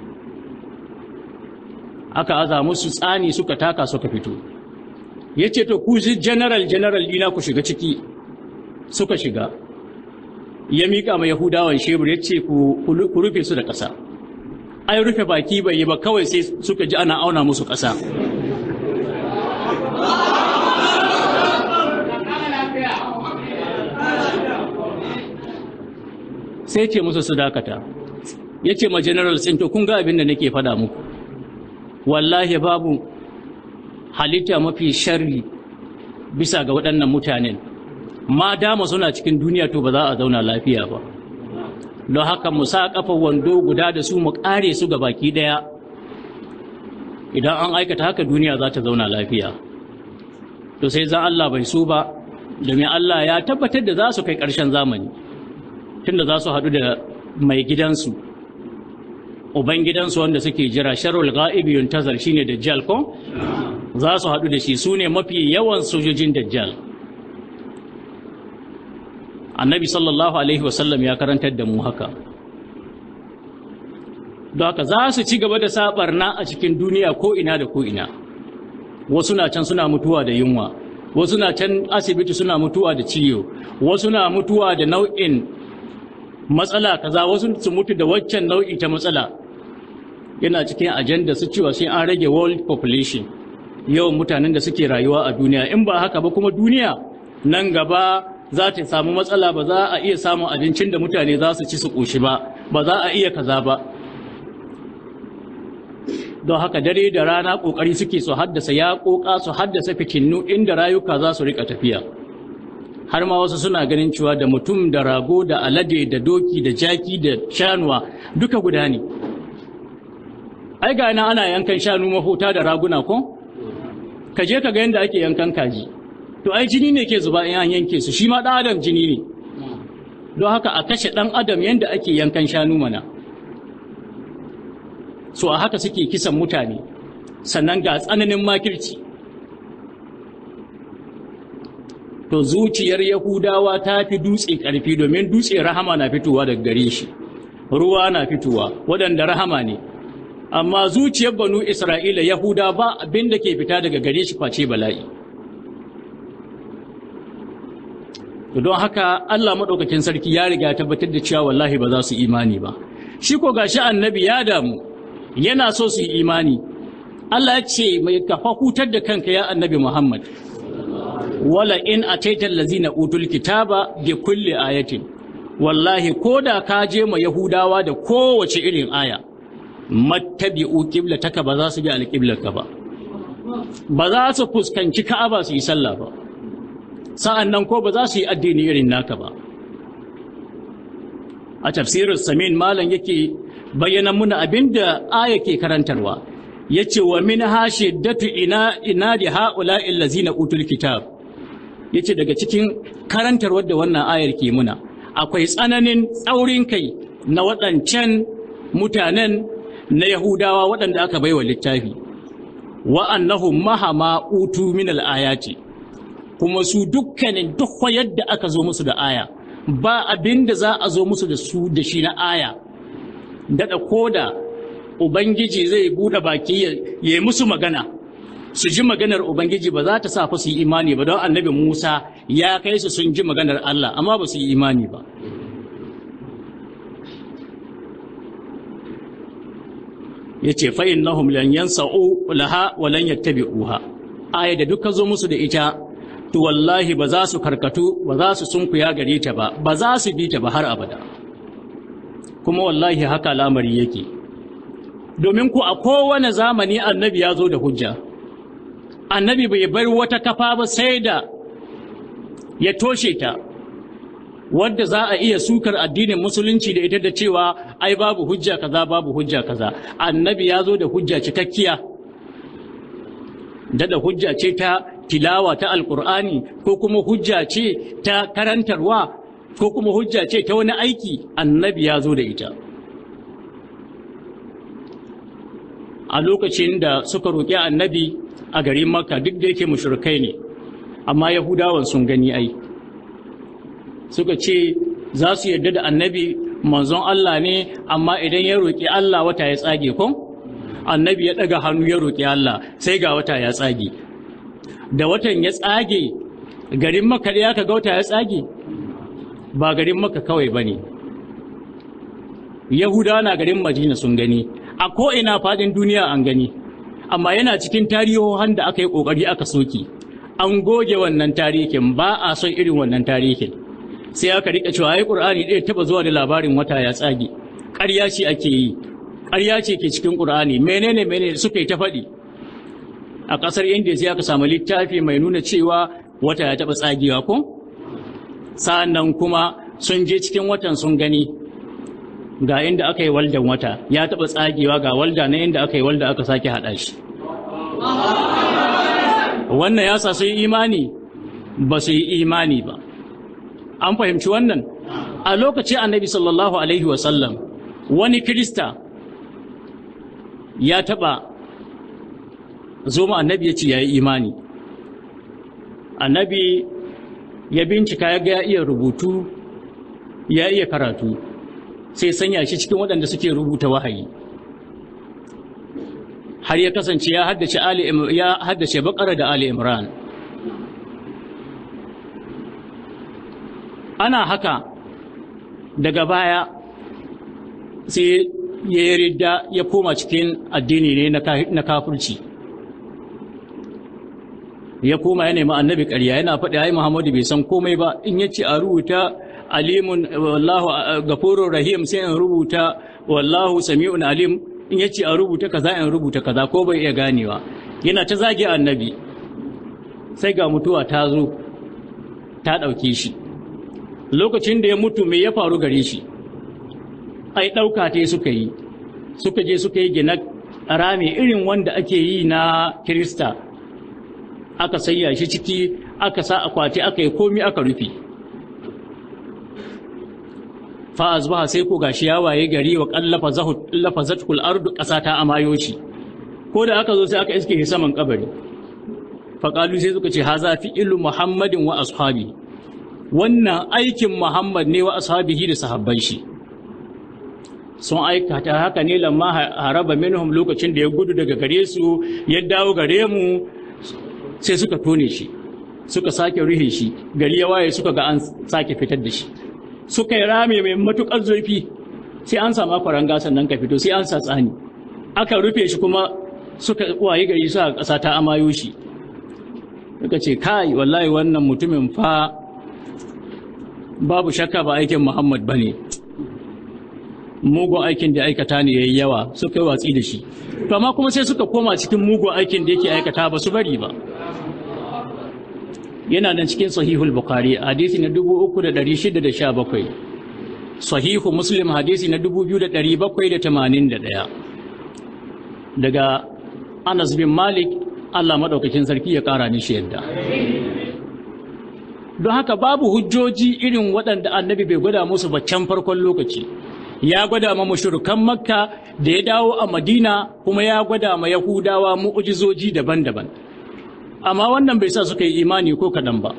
Aka aza musu tsani suka taka suka fito. Ya ce to ku general general dina ku shiga ciki, suka shiga. Ya miƙa ma Yahudawan shebur ya ce ku rufe su da ƙasa. Ai rufe baki bai yi ba, kawai sai suka ji ana auna musu ƙasa. Sai ce musu su dakata, ya ce ma general to kun ga abin da nake faɗa muku, wallahi babu halitta mafi sharri bisa ga waɗannan mutanen, ma dama suna cikin duniya to ba za a zauna lafiya ba. Don haka mu sa ƙafa wando guda da su mu ƙare su ga baki ɗaya, idan an aikata haka duniya za ta zauna lafiya. To sai zan Allah bai so ba, domin Allah ya tabbatar da za su kai ƙarshen zamani. Tunda za su haɗu da mai gidansu, uban gidansu wanda suke jira, sharul ga'ibi yuntazar shine Dajjal ko? Za su haɗu da shi, su ne mafi yawan sojojin Dajjal. Annabi sallallahu alaihi wasallam ya karantar da mu haka. Don haka za su ci gaba da saɓarna a cikin duniya ko ina da ko ina. Wasu na can suna mutuwa da yunwa, wasu na can asibiti suna mutuwa da ciwo, wasu na mutuwa da nau'in matsala kaza, wasu su mutu da waccan nau'i ta matsala. Yana cikin ajanda su cewa sai an rage world population, yawan mutanen da suke rayuwa a duniya. In ba haka ba kuma duniya nan gaba za ta samu matsala, ba za a iya samun abincin da mutane za su ci su ƙoshi ba, ba za a iya kaza ba. Don haka dare da rana ƙoƙari suke su haddasa yaƙoƙa, su haddasa fitinu inda rayuka za su riƙa tafiya. Har ma wasu suna ganin cewa da mutum da rago da alade da doki da jaki da shanuwa duka guda ne. Ai ga nan ana yankan shanu mahuta da raguna ko? Ka je ka ga yadda ake yankan kaji. To ai jini ne ke zuba in an yanke su, shi ma ɗan adam jini ne. Don haka a kashe ɗan adam yadda ake yankan shanu mana. So a haka suke kisan mutane, sannan ga tsananin makirci. To zuciyar Yahudawa ta fi dutse ƙarfi, domin dutse rahama na fitowa daga gare shi, ruwa na fitowa waɗanda rahama ne. Amma zuciyar banu Isra'ila Yahuda ba abin da ke fita daga gare shi face bala'i. Don haka Allah maɗaukakin sarki ya riga ya tabbatar da cewa wallahi ba za su imani ba. Shi ko gashi annabi ya damu, yana so su yi imani. Allah ya ce mai kafa hutar da kanka ya annabi Muhammad. Wala in ataita allazina utul kitaba bi kulli ayatin, wallahi koda ka je ma Yahudawa da kowace irin aya, mattabi'u qiblataka, ba za su bi alqiblarka ba, ba za su fuskanci Ka'aba su yi sallah ba, sa'annan ko ba za su yi addini irin naka ba. A tafsirin Samin malam yake bayyana muna abinda aya ke karantarwa, yace wa min hashiddatu ina inadi haula allazina utul kitab. Yace daga cikin karantarwar da wannan ayar ke muna akwai tsananin tsaurin kai na waɗancan mutanen na Yahudawa waɗanda aka baiwa littafi, wa annahum mahama utu min al-ayati, kuma su dukkanin duk yadda aka zo musu da aya ba abinda za a zo musu da su da shi na aya, daɗa koda Ubangiji zai buɗe baki ya yi musu magana, su ji maganar Ubangiji ba za ta sa fa su yi imani ba, don annabi Musa ya kai su sun ji maganar Allah amma ba su yi imani ba. Ya ce fa innahum lan yansa'u laha wa lan yattabi'uha, aya da duka zo musu da ita to wallahi ba za su karkatu, ba za su sunkuya gare ta ba, ba za su bi ta ba har abada. Kuma wallahi haka lamari yake, domin ku a kowane zamani annabi ya zo da hujja, annabi bai bar wata kafa ba sai da ya toshe ta, wadda za a iya sukar addinin musulunci da ita da cewa ai babu hujja kaza babu hujja kaza. Annabi ya zo da hujja cikakkiya, da da hujja ce ta tilawa ta alkur'ani, ko kuma hujja ce ta karantarwa, ko kuma hujja ce ta wani aiki. Annabi ya zo da ita. A lokacin da suka roƙi annabi a garin Makka, duk da yake mushrikai ne, amma Yahudawan sun gani ai, suka ce za su yarda da annabi manzon Allah ne, amma idan ya roƙi Allah wata ya tsage ko? Annabi ya ɗaga hannu ya roƙi Allah, sai ga wata ya tsage. Da watan ya tsage, garin Makka ya ka ga wata ya tsage? Ba garin Makka kawai ba ne. Yahudawa na garin Madina sun gani, a ko'ina faɗin duniya an gani, amma yana cikin tarihohan da aka yi ƙoƙari aka soki. An goge wannan tarihin, ba a son irin wannan tarihin. Sai aka rika cewa ai Qur'ani ɗaya taba zuwa da labarin wata ya tsage. Ƙarya ce ake yi. Ƙarya ce ke cikin Qur'ani. Menene menene suka yi ta faɗi. A ƙasar Indiya sai aka samu littafi mai nuna cewa wata ya taba tsagewa ko? Sa'annan kuma sun je cikin watan sun gani ga inda aka yi waldan wata ya taba tsagewa, ga walda na inda aka yi walda aka sake haɗa shi. Wannan ya sa su yi imani? Ba su yi imani ba. An fahimci wannan? A lokacin annabi sallallahu alaihi wasallam, wani Kirista ya taɓa zo ma annabi ya ce ya yi imani. Annabi ya bincika ya ga ya iya rubutu, ya iya karatu, sai sanya shi cikin waɗanda suke rubuta wahayi. Har ya kasance ya haddace Ali ya haddace Baqara da Ali Imran. Ana haka daga baya sai ya yi ridda ya koma cikin addini ne na kafirci. Ya koma ya nemi annabi ƙarya yana faɗi ai Muhammadu bai san komai ba, in yace a rubuta alimun wallahu gafurur rahim sai in rubuta wallahu sami'un alim, in yace a rubuta kaza in rubuta kaza, ko bai iya ganewa. Yana ta zage annabi. Sai ga mutuwa ta zo ta ɗauke shi. Lokacin da ya mutu me ya faru gare shi? Ai ɗauka te suka yi, suka je suka yi gina rami irin wanda ake yi na Kirista, aka sayya shi ciki, aka sa akwati, aka yi komi aka rufe. Fa azbaha sai ko gashi ya waye gari wa qallafa zahu lafazatul ardu, ƙasa ta amayo shi. Ko da aka zo sai aka iske shi saman kabari. Fa qalu sai suka ce haza fi ilu Muhammadin wa ashabi. Wannan aikin Muhammad ne wa ashabihi da sahabban shi. Sun aikata haka ne lamma haraba minhum, lokacin da ya gudu daga gare su ya dawo gare mu, sai suka tone shi, suka sake ruhe shi, gari ya waye suka ga an sake fitar da shi. Suka yi rame mai matuƙar zurfi, sai an samu kwaranga sannan ka fito, sai an sa tsani. Aka rufe shi kuma suka waye gari su a ƙasa ta amayo shi. Suka ce kai wallahi wannan mutumin fa babu shakka ba aikin Muhammad bane. Mugun aikin da aikata ne yayi yawa, suka yi watsi da shi. To amma kuma sai suka koma cikin mugun aikin da yake aikata ba su bari ba. Yana nan cikin Sahihul Bukhari hadisi na dubu uku da ɗari shida da sha bakwai. Sahihu Muslim hadisi na dubu biyu da ɗari bakwai da tamanin da ɗaya. Daga Anas bin Malik, Allah maɗaukakin sarki ya ƙara ni shi yadda. Don haka babu hujjoji irin waɗanda annabi bai gwada musu ba can farkon lokaci. Ya gwada ma mushrikan Makka da ya dawo a Madina, kuma ya gwada ma Yahudawa mu'ujizoji daban-daban. Amma wannan bai sa suka yi imani ko kaɗan ba.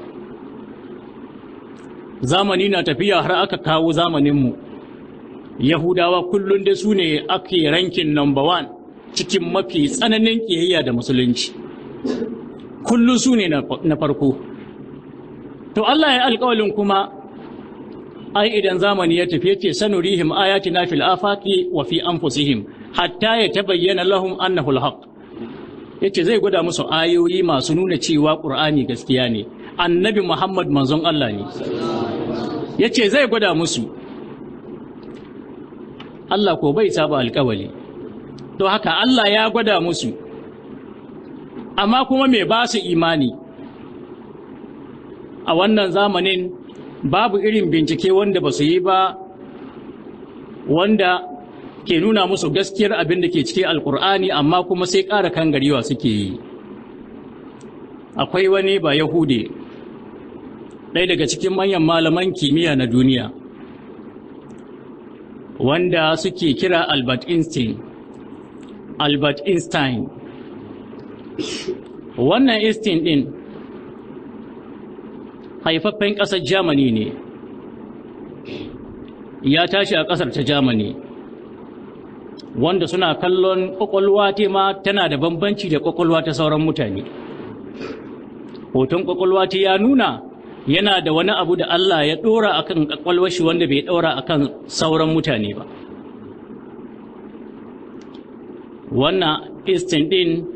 Zamani na tafiya har aka kawo zamaninmu. Yahudawa kullum da su ne ake rankin number one cikin mafi tsananin ƙiyayya da musulunci. Kullum su ne na farko. To Allah ya alƙawalin kuma, ai idan zamani ya tafi yace sanurihim ayatina fil afaqi wa fi anfusihim hatta yatabayyana lahum annahu alhaq. Yace zai gwada musu ayoyi masu nuna cewa Qur'ani gaskiya ne, Annabi Muhammad manzon Allah ne. Yace zai gwada musu. Allah ko bai saba alƙawali. To haka Allah ya gwada musu. amma kuma mai ba su imani. A wannan zamanin babu irin bincike wanda ba su yi ba wanda ke nuna musu gaskiyar abin da ke cikin Alƙur'ani, amma kuma sai ƙara kangarewa suke yi. Akwai wani ba Yahude, ɗaya daga cikin manyan malaman kimiyya na duniya, wanda suke kira Albert Einstein. Albert Einstein. Wannan Einstein ɗin haifaffen ƙasar Germany ne, ya tashi a ƙasar ta Germany, wanda suna kallon ƙwaƙwalwa ta ma tana da bambanci da ƙwaƙwalwa ta sauran mutane. Hoton ƙwaƙwalwa ta ya nuna yana da wani abu da Allah ya ɗora akan ƙwaƙwalwar shi wanda bai ɗora akan sauran mutane ba. Wannan Einstein ɗin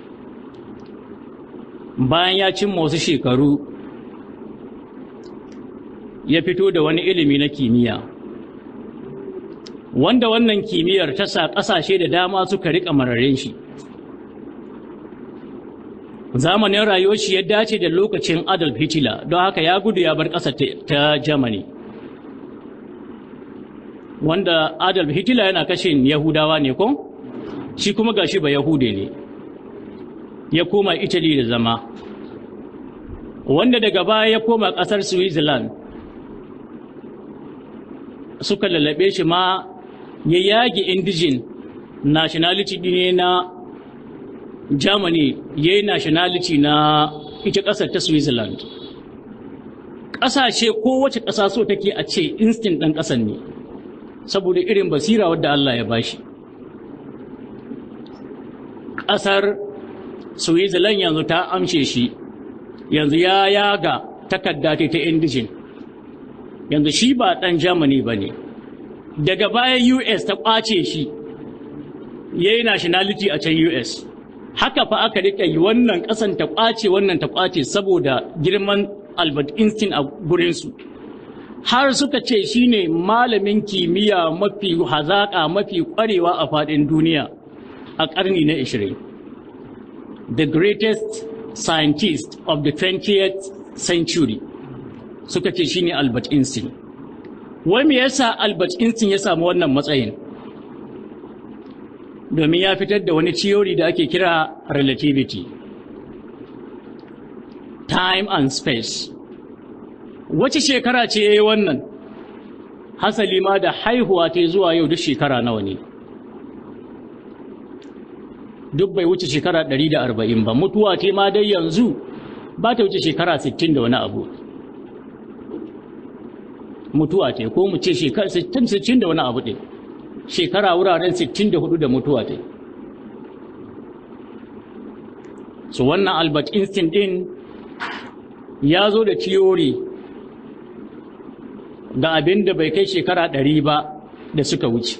bayan ya cimma wasu shekaru ya fito da wani ilimi na kimiyya, wanda wannan kimiyyar ta sa ƙasashe da dama suka riƙa mararin shi. Zamanin rayuwar shi ya dace da lokacin Adolf Hitler, don haka ya gudu ya bar ƙasar ta Germany, wanda Adolf Hitler yana kashin Yahudawa ne ko? Shi kuma gashi ba Yahude ne, ya koma Italy da zama, wanda daga baya ya koma ƙasar Switzerland. Suka lallabe shi ma ya yage indijin nationality ne na Germany, ya yi nationality na ita ƙasar ta Switzerland. Ƙasashe kowace ƙasa so take a ce instinct ɗan ƙasar ne, saboda irin basira wadda Allah ya bashi. Ƙasar Switzerland yanzu ta amshe shi, yanzu ya yaga takarda ta indijin, yanzu shi ba ɗan Germany ba ne. Daga baya U S ta ƙwace shi, ya yi nationality a can U S. Haka fa aka riƙa yi, wannan ƙasan ta ƙwace wannan ta ƙwace saboda girman Albert Einstein a gurinsu. Har suka ce shi ne malamin kimiyya mafi hazaƙa, mafi ƙwarewa a faɗin duniya a ƙarni na ashirin. The greatest scientist of the twentieth century. Suka ce shi ne Albert Einstein. Wai me yasa Albert Einstein ya samu wannan matsayin? Domin ya fitar da wani theory da ake kira relativity, time and space. Wace shekara ce yayi wannan? Hasali ma da haihuwa ta zuwa yau duk shekara nawa ne? Duk bai wuce shekara ɗari da arba'in ba. Mutuwa ce ma dai yanzu ba ta wuce shekara sittin da wani abu. Mutuwa ce, ko mu ce shekara sittin sittin da wani abu ɗin. Shekara wuraren sittin da hudu da mutuwa ta. So wannan Albert Einstein ɗin ya zo da theory ga abin da bai kai shekara ɗari ba da suka wuce.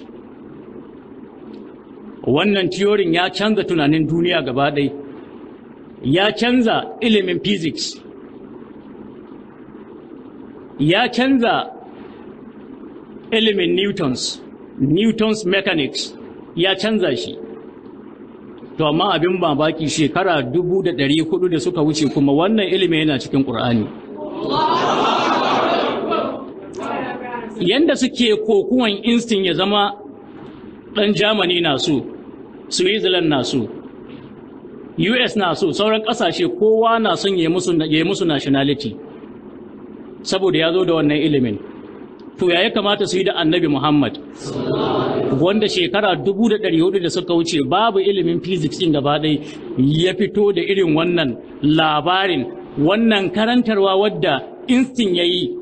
Wannan theory ya canza tunanin duniya gaba ɗaya, ya canza ilimin physics, ya canza ilimin Newtons, Newton's mechanics ya canza shi. To amma abin mamaki shekara dubu da ɗari hudu da suka wuce kuma wannan ilimin yana cikin Ƙur'ani. Yanda suke kokuwan Einstein ya zama ɗan Germany na so, Switzerland na so, U S na so, sauran ƙasashe kowa na son ya yi musu nationality saboda ya zo da wannan ilimin. To ya kamata su yi da Annabi Muhammad, wanda shekara dubu da ɗari hudu da suka wuce babu ilimin physics ɗin gaba ɗaya, ya fito da irin wannan labarin, wannan karantarwa wadda Einstein ya yi.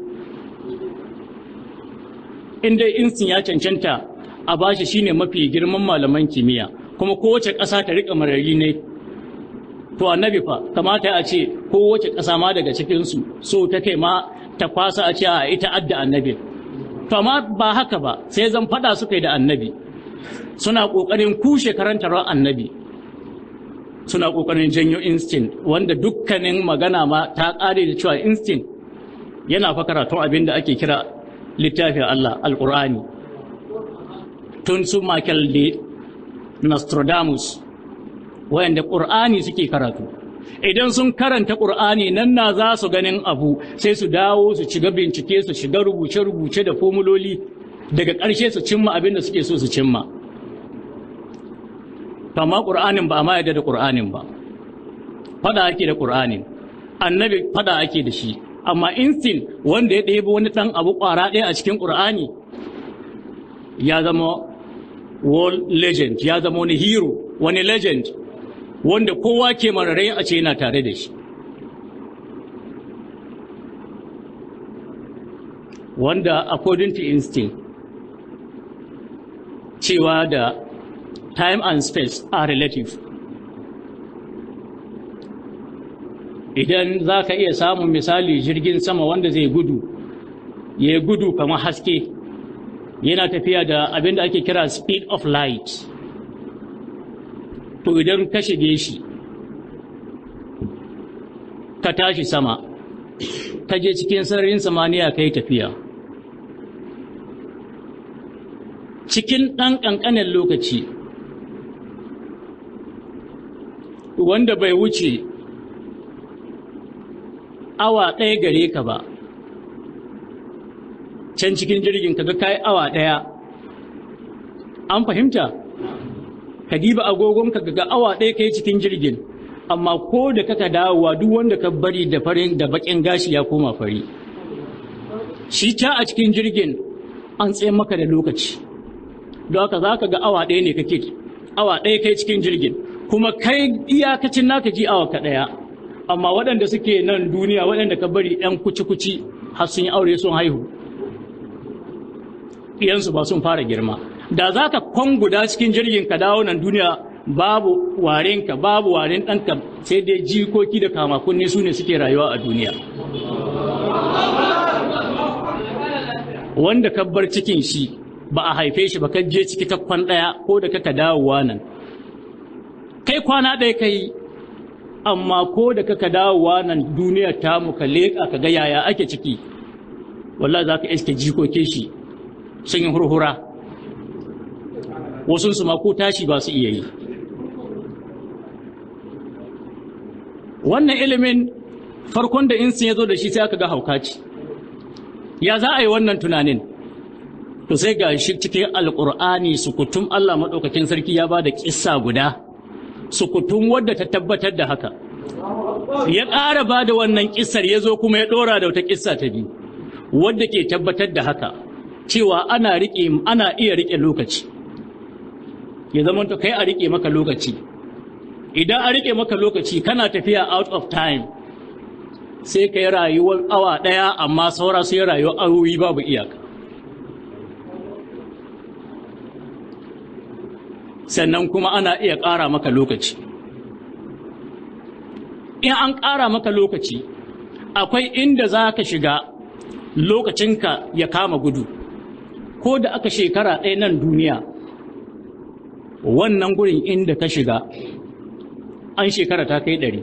Inda Einstein ya cancanta a bashi shine mafi girman malaman kimiyya, kuma kowace ƙasa ta riƙa marari ne. To Annabi fa kamata a ce kowace ƙasa ma daga cikinsu so ta kai ma ta kwasa a ce a ita adda Annabi. To amma ba haka ba, sai zan faɗa suka yi da Annabi, suna ƙoƙarin kushe karantarwar Annabi, suna ƙoƙarin janyo Einstein, wanda dukkanin magana ma ta ƙare da cewa Einstein yana fa karatun abin da ake kira littafin Allah, Al-Qur'ani. Tun su Michael de Nostradamus wayanda ƙur'ani suke karatu. Idan sun karanta ƙur'ani nan na za su ganin abu sai su dawo su shiga bincike su shiga rubuce-rubuce da formuloli daga ƙarshe su cimma abin da suke so su cimma. Amma ƙur'anin ba a ma yadda da ƙur'anin ba, fada ake da ƙur'anin, annabi fada ake da shi, amma instin wanda ya ɗebo wani ɗan abu ƙwara ɗaya a cikin ƙur'ani ya zama world legend, ya zama wani hero, wani legend wanda kowa ke mararai a ce yana tare da shi. Wanda according to instinct cewa da time and space are relative. Idan za ka iya samun misali jirgin sama wanda zai gudu, ya gudu kamar haske, yana tafiya da abin da ake kira speed of light. To idan ka shige shi, ka tashi sama, ka je cikin sararin samaniya ka yi tafiya. Cikin ɗan ƙanƙanin lokaci, wanda bai wuce awa ɗaya gare ka ba, can cikin jirgin ka ga kai awa ɗaya. An fahimta? Ka diba agogon ka ga awa ɗaya kai cikin jirgin, amma ko da kaka dawowa duk wanda ka bari da farin da bakin gashi ya koma fari. Shi ta a cikin jirgin an tsaye maka da lokaci, don haka za ka ga awa ɗaya ne kake, awa ɗaya kai cikin jirgin, kuma kai iyakacin naka ji awa ka ɗaya. Amma waɗanda suke nan duniya, waɗanda ka bari ‘yan kuci-kuci har sun yi aure sun haihu, iyansu ba sun fara girma. Da za ka kwan guda cikin jirgin ka dawo nan duniya babu warenka, babu waren ɗanka, sai dai jikoki da kamakunne su ne suke rayuwa a duniya. Wanda ka bar cikin shi ba a haife shi ba, ka je ciki ta kwan ɗaya ko da kaka dawowa nan. Kai kwana ɗaya kai, amma ko da kaka dawowa nan duniyar tamu ka leƙa ka ga yaya ake ciki, wallahi za ka iske jikokin shi sun yi hurhura. Wasunsu ma ko tashi ba su iya yi. Wannan ilimin farkon da insin ya zo da shi sai aka ga hauka ce. Ya za a yi wannan tunanin? To sai ga shi cikin Alƙur'ani sukutum Allah maɗaukakin sarki ya ba da ƙissa guda, sukutum wadda ta tabbatar da haka. Ya ƙara ba da wannan ƙissar ya zo kuma ya ɗora da wata ƙissa ta biyu, wadda ke tabbatar da haka, cewa ana riƙe, ana iya riƙe lokaci. Ya zama to kai a riƙe maka lokaci. Idan a riƙe maka lokaci kana tafiya out of time, sai ka yi rayuwar awa ɗaya amma saura sai rayuwar awowi babu iyaka. Sannan kuma ana iya ƙara maka lokaci. In an ƙara maka lokaci, akwai inda za ka shiga lokacinka ya kama gudu, ko da aka shekara ɗaya nan duniya, wannan gurin inda ka shiga an shekara ta kai ɗari.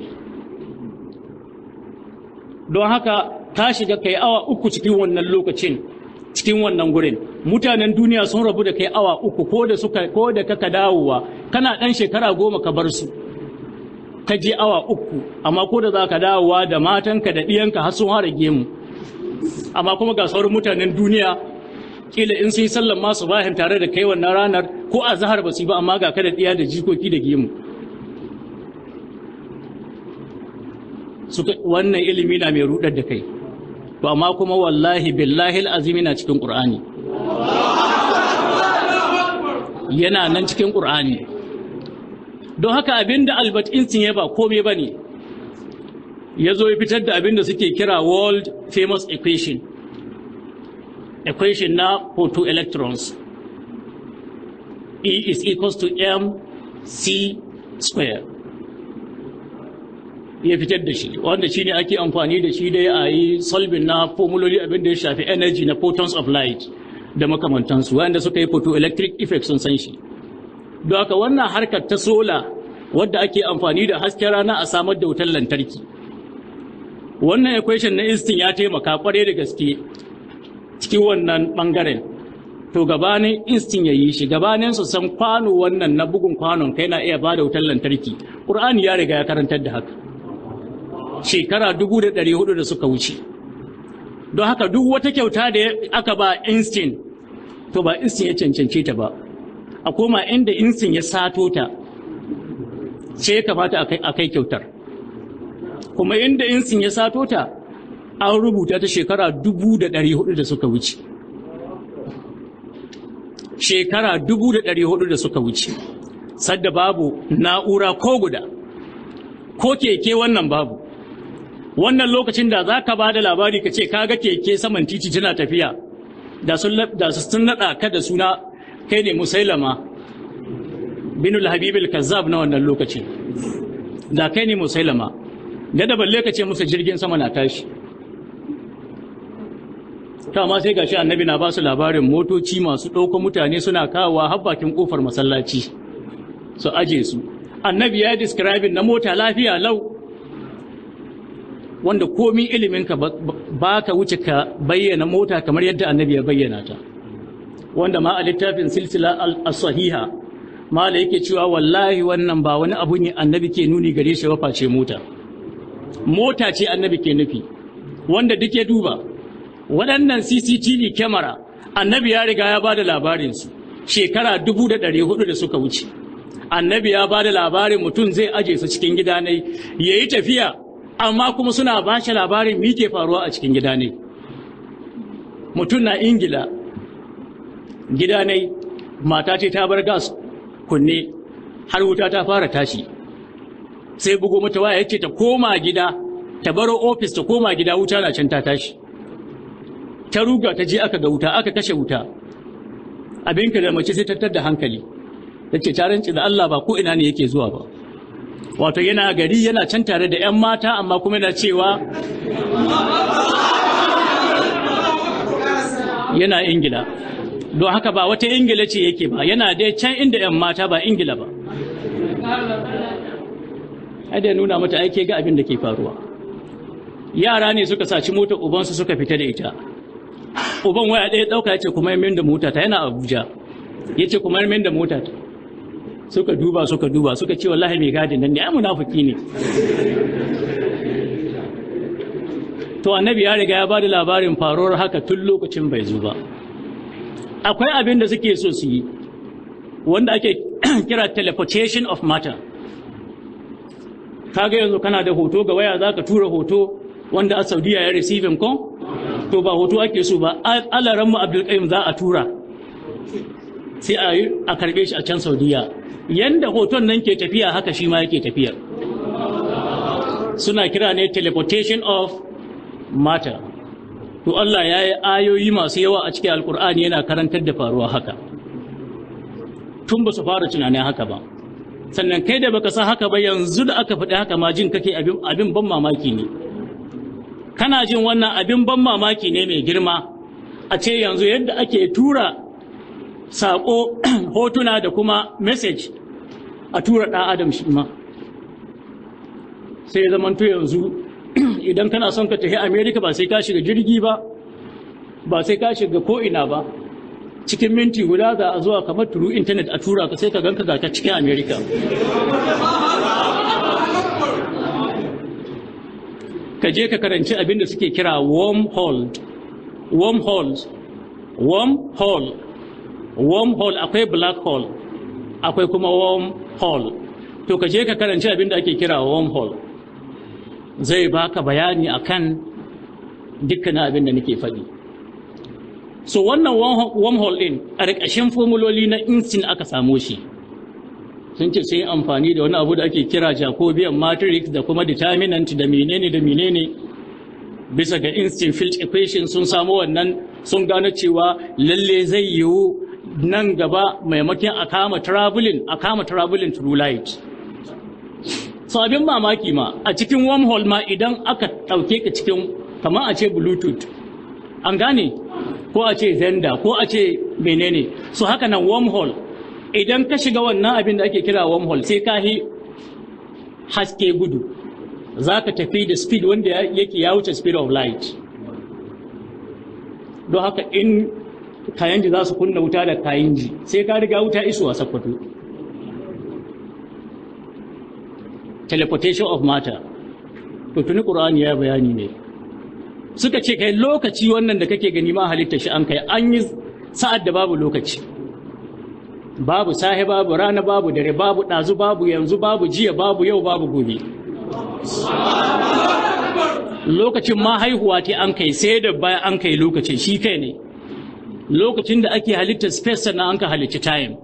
Don haka ka shiga kai awa uku cikin wannan lokacin, cikin wannan gurin. Mutanen duniya sun rabu da kai awa uku, ko da suka ko da kaka dawowa, kana ɗan shekara goma ka bar su, ka je awa uku, amma ko da za ka dawowa da matanka da ɗiyanka har sun hara gemu. Amma kuma ga sauran mutanen duniya, kila in sun yi sallan masu bahin tare da kai wannan ranar, ko a zahar ba su ba, amma ga kada ɗiya da jikoki da gemu. Suka wannan ilimi na mai rudar da kai, to amma kuma wallahi billahi al'azimi na cikin Qur'ani, yana nan cikin Qur'ani. Don haka abinda Albert Einstein ya ba komai bane, ya zo ya fitar da abinda suke kira world famous equation, equation na photoelectrons. E is equals to mc square. Ya fitar da shi, wanda shi ne ake amfani da shi dai a yi solving na formuloli abin da ya shafi energy na photons of light da makamantansu, wanda suka yi photoelectric effect sun san shi. Don haka wannan harkar ta sola wadda ake amfani da hasken rana a samar da wutar lantarki, wannan equation na Einstein ya taimaka kwarai da gaske cikin wannan ɓangaren. to gabanin instin ya yi shi, gabanin su san kwano wannan na bugun kwanon kai na iya bada wutar lantarki, Qur'ani ya riga ya karantar da haka shekara dubu da ɗari hudu da suka wuce. Don haka duk wata kyauta da aka ba instin, to ba instin ya cancance ta ba, a koma inda instin ya sato ta sai ya kamata a kai kyautar, kuma inda instin ya sato ta an rubuta ta shekara dubu da ɗari hudu da suka wuce. Shekara dubu da ɗari hudu da suka wuce, sadda babu na'ura ko guda, ko keke wannan babu. Wannan lokacin da za ka ba da labari ka ce kaga keke saman titi tana tafiya, da sun naɗa ka da suna kai ne Musailama binul Habibul Kazzab na wannan lokacin, da kai ne Musailama, da da balle ka ce musu jirgin sama na tashi. Kama sai gashi annabi na ba su labarin motoci masu ɗauko mutane suna kawowa har bakin ƙofar masallaci su aje su. Annabi ya describing na mota lafiya lau, wanda komi iliminka ba ka wuce ka bayyana mota kamar yadda annabi ya bayyana ta, wanda ma a littafin silsila al-sahiha ma da yake cewa wallahi wannan ba wani abu ne annabi ke nuni gare shi ba face mota. Mota ce annabi ke nufi, wanda duk ya duba waɗannan C C T V kyamara annabi ya riga ya ba da labarinsu shekara dubu da ɗari hudu da suka wuce. Annabi ya ba da labarin mutum zai aje su cikin gida ne ya yi tafiya, amma kuma suna ba shi labarin mi ke faruwa a cikin gida ne. Mutum na Ingila, gida ne mata ce ta bar gas kunne har wuta ta fara tashi, sai bugo mata waya yace ta koma gida, ta baro ofis ta koma gida, wuta na can ta tashi. Ta ruga ta je aka ga wuta, aka kashe wuta. Abinka da mace sai tattar da hankali, ta ce ta rantsi da Allah ba ko ina ne yake zuwa ba. Wato yana gari yana can tare da 'yan mata, amma kuma yana cewa yana Ingila. Don haka ba wata Ingila ce yake ba, yana dai can inda 'yan mata ba Ingila ba. Ada nuna mata aike ga abin da ke faruwa. Yara ne suka saci motar ubansu suka fita da ita. Uban waya ɗaya ɗauka ya ce kuma yamin da mota ta, yana Abuja. Ya ce kuma yamin da mota ta. Suka duba suka duba suka ce wallahi mai gadin nan ne, ai munafiki ne. To annabi ya riga ya ba da labarin faruwar haka tun lokacin bai zo ba. Akwai abin da suke so su yi wanda ake kira teleportation of matter. Kaga yanzu kana da hoto ga waya, zaka tura hoto wanda a Saudiya ya receiving ko? To ba hoto ake so ba, alaran mu Abdul Qayyim za a tura sai a yi a karbe shi a can Saudiya. Yanda hoton nan ke tafiya haka shi ma yake tafiya. Suna kira ne teleportation of matter. To Allah ya yi ayoyi masu yawa a cikin Alkur'ani yana karantar da faruwa haka, tun ba su fara tunanin haka ba. Sannan kai da baka san haka ba, yanzu da aka faɗi haka ma jin kake abin ban mamaki ne. Kana jin wannan abin ban mamaki ne mai girma, a ce yanzu yadda ake tura saƙo hotuna da kuma message a tura ɗan adam shi ma. Sai ya zamanto yanzu idan kana son ka tafi America ba sai ka shiga jirgi ba, ba sai ka shiga ko'ina ba, cikin minti guda za a zuwa kamar turu intanet a tura ka sai ka ganka ga ta cikin America. Ka je ka karanci abin da suke kira wormhole. Wormholes. Wormhole. Wormhole akwai black hole, akwai kuma wormhole. To ka je ka karanci abin da ake kira wormhole. Zai baka bayani akan dukkanin abin da nake faɗi. So wannan wormhole din a ƙarƙashin formuloli na Einstein aka samo shi. Sun ce sai amfani da wani abu da ake kira Jacobian matrix da kuma determinant da menene da menene, bisa ga Einstein field equation sun samu wannan, sun gano cewa lalle zai yiwu nan gaba maimakon a kama traveling a kama traveling through light. So abin mamaki ma a cikin wormhole ma idan aka ɗauke ka cikin kamar a ce bluetooth, an gane, ko a ce zenda ko a ce menene, so haka nan wormhole idan ka shiga wannan abin da ake kira wormhole sai ka yi haske gudu, za ka tafi da speed wanda yake ya wuce speed of light. Don haka in kayanji za su kunna wuta da kayanji sai ka riga wuta isuwa Sokoto. Teleportation of matter to tuni Qur'ani ya bayani ne. Suka ce kai lokaci wannan da kake gani ma halitta shi an kai an yi sa'ad da babu lokaci, babu sahi, babu rana, babu dare, babu ɗazu, babu yanzu, babu jiya, babu yau, babu gobe. Lokacin ma haihuwa ta an kai sai da bayan an kai lokacin shi kai ne, lokacin da ake halitta space sannan an ka halitta time.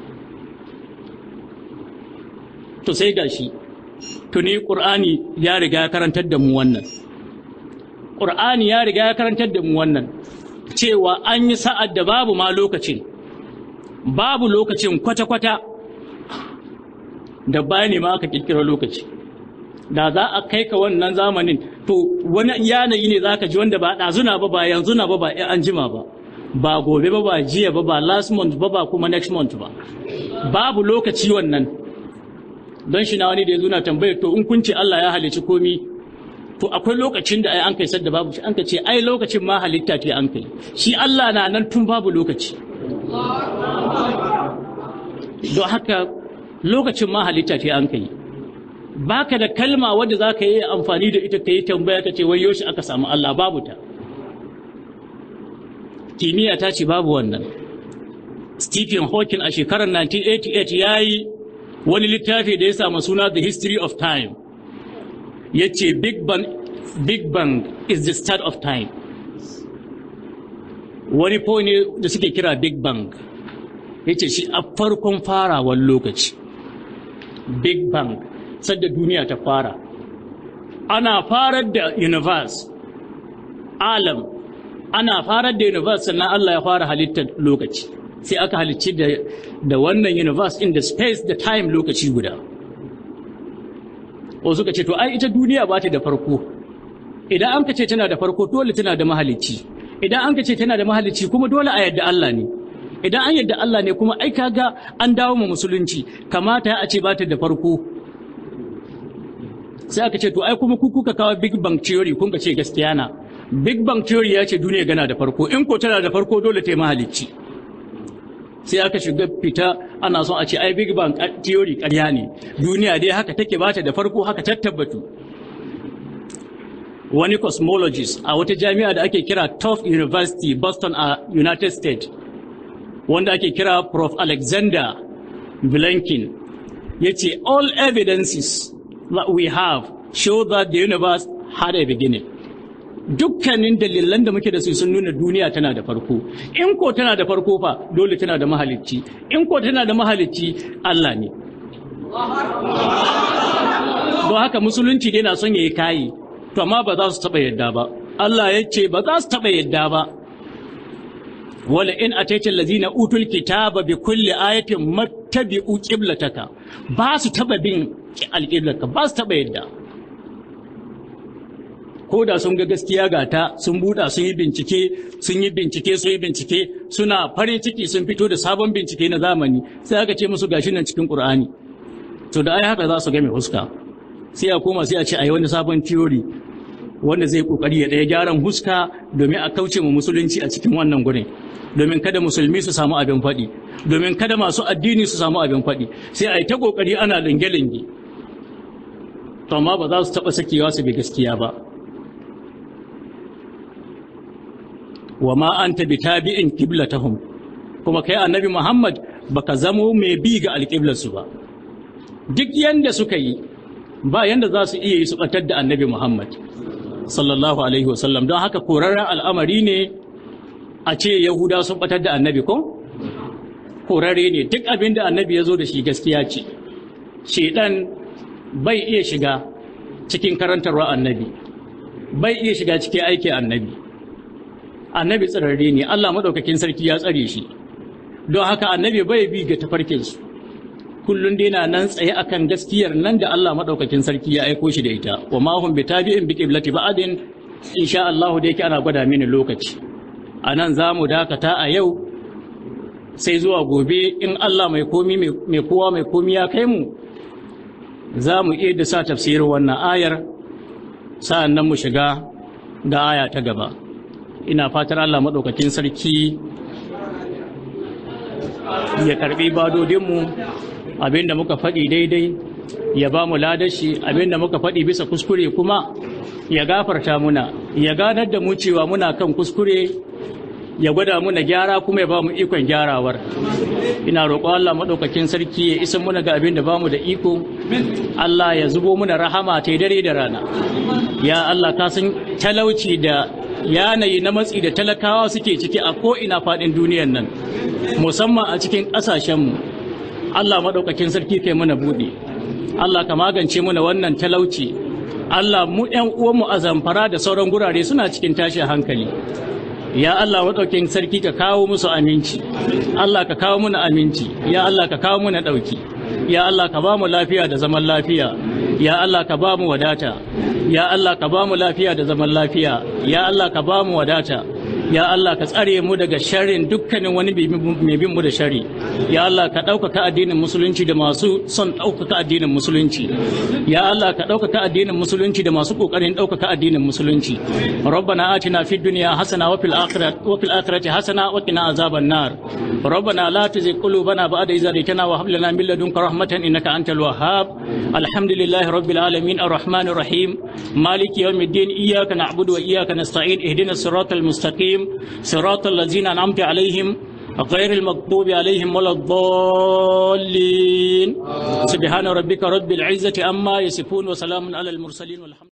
To sai ga shi tuni Qur'ani ya riga ya karantar da mu wannan. Qur'ani ya riga ya karantar da mu wannan cewa an yi sa'ad da babu ma lokacin, babu lokacin kwata-kwata, da bayani ma aka kirkira lokaci. Da za a kai ka wannan zamanin to wani yanayi ne za ka ji wanda ba ɗazuna ba, ba yanzu na ba, ba an jima ba, ba gobe ba, ba jiya ba, ba last month ba, ba kuma next month ba. Babu lokaci wannan. Don shi na wani da ya zuna tambayar to in kun ce Allah ya halici komi, to akwai lokacin da ai an kai sadda babu shi, an ka ce ai lokacin ma halitta ce an kai. Shi Allah na nan tun babu lokaci. Don haka lokacin ma halitta ce an kai. Baka da kalma wadda za ka yi amfani da ita ka yi tambaya ka ce wai yoshi aka samu Allah, babu ta. Kimiyya ta ce babu wannan. Stephen Hawking a shekarar nineteen eighty-eight ya yi wani littafi da ya samu suna The History of Time. Ya ce Big Bang, Big Bang is the start of time. Wani po ne da suke kira Big Bang. Ya ce shi a farkon farawar lokaci. Big Bang, sadda duniya ta fara. Ana farar da universe, alam, ana farar da universe sannan Allah ya fara halittar lokaci. Sai aka halicci da, da wannan universe in the space da time lokaci guda. O suka ce to ai ita duniya ba ta da farko. Idan an ka ce tana da farko dole tana da mahalicci. Idan an ka ce tana da mahalicci kuma dole a yadda Allah ne. Idan an yadda Allah ne kuma ai kaga an dawo mu musulunci, kamata a ce ba ta da farko. Sai aka ce to ai kuma ku kuka kawo Big Bang theory kun ka ce gaskiya na. Big Bang theory ya ce duniya gana da farko, in ko tana da farko dole ta yi mahalicci. Sai aka shiga fita ana son a ce ai Big Bang theory ƙarya ne, duniya dai haka take bata da farko, haka ta tabbatu. Wani cosmologist a wata jami'a da ake kira Tufts University Boston a United States, wanda ake kira Prof Alexander Vilenkin, ya ce all evidences that we have show that the universe had a beginning. Dukkanin dalilan da muke da su sun nuna duniya tana da farko. In ko tana da farko fa dole tana da mahalicci. In ko tana da mahalicci Allah ne. Don haka musulunci dai na son yayi kayi, to amma ba za su taba yadda ba. Allah ya ce ba za su taba yadda ba. Wala in ataita allazina utul kitaba bi kulli ayatin mattabi'u qiblataka. Ba su taba bin alqiblaka, ba su taba yadda. Ko da sun ga gaskiya gata sun buɗa sun yi bincike sun yi bincike sun yi bincike suna farin ciki sun fito da sabon bincike na zamani, sai aka ce musu gashi nan cikin Qur'ani. To da ai haka za su ga mai huska, sai a koma sai a ce ai wani sabon theory wanda zai kokari ya ɗaya gyaran huska domin a kauce mu musulunci a cikin wannan gurin, domin kada musulmi su samu abin faɗi, domin kada masu addini su samu abin faɗi, sai ai ta kokari ana linge-linge. To amma ba za su taɓa sakewa su bi gaskiya ba. Wa ma anta bitabi'in qiblatahum, kuma kai annabi Muhammad baka zamo mai bi ga alqiblarsu ba. Duk yanda suka yi ba yanda za su iya yi su batar da annabi Muhammad sallallahu alaihi wasallam. Don haka korarren al'amari ne a ce Yahuda sun batar da annabi ko? Korarre ne, duk abin da annabi ya zo da shi gaskiya ce. Shedan bai iya shiga cikin karantarwa annabi, bai iya shiga cikin aikin annabi. Annabi tsirarre ne, Allah maɗaukakin sarki ya tsare shi, don haka annabi bai bi ga tafarkinsu, kullum dai na nan tsaye akan gaskiyar nan da Allah maɗaukakin sarki ya aiko shi da ita. Wa ma hum bitabi'in bi qiblati ba'din, insha Allah da yake ana gwada mini lokaci. Anan zamu dakata a yau sai zuwa gobe in Allah mai komi mai kowa mai komi ya kai mu, za mu iya da sa tafsirin wannan ayar sa'an nan mu shiga ga aya ta gaba. Ina fatar Allah maɗaukakin sarki ya karbi badodinmu abinda muka faɗi daidai ya ba mu ladashi, abinda muka faɗi bisa kuskure kuma ya gafarta muna, ya ganar da mu cewa muna kan kuskure, ya gwada muna gyara kuma ya ba mu ikon gyarawar. Ina roƙo Allah maɗaukakin sarki ya isa muna ga abin da ba mu da iko, Allah ya zubo muna rahama ta dare da rana. Ya Allah ka san talauci da yanayi na matsi da talakawa suke ciki a ko'ina faɗin duniyar nan, musamman a cikin ƙasashenmu. Allah maɗaukakin sarki kai muna buɗe, Allah ka magance muna wannan talauci. Allah mu ‘yan uwanmu a Zamfara da sauran gurare suna cikin tashin hankali. Ya Allah maɗaukin sarki ka kawo musu aminci, Allah ka kawo muna aminci, ya Allah ka kawo muna ɗauki, ya Allah ka ba mu lafiya da zaman lafiya, ya Allah ka ba mu wadata, ya Allah ka ba mu lafiya da zaman lafiya, ya Allah ka ba mu wadata, ya Allah ka tsare mu daga sharrin dukkanin wani mai bin mu da shari, ya Allah ka ɗaukaka addinin musulunci da masu son ɗaukaka addinin musulunci, ya Allah ka ɗaukaka addinin musulunci da masu ƙoƙarin ɗaukaka addinin musulunci. Rabbana atina fid dunya hasana wa fil akhirati wa fil akhirati hasana wa qina azaban nar. Rabbana la tuzigh qulubana ba'da idh hadaytana wa hab lana min ladunka rahmatan innaka antal wahhab. Alhamdulillahi rabbil alamin arrahmanir rahim maliki yawmiddin iyyaka na'budu wa iyyaka nasta'in ihdinas siratal mustaqim صراط الذين أنعمت عليهم غير المغضوب عليهم ولا الضالين سبحان ربك رب العزة عما يصفون وسلام على المرسلين والحمد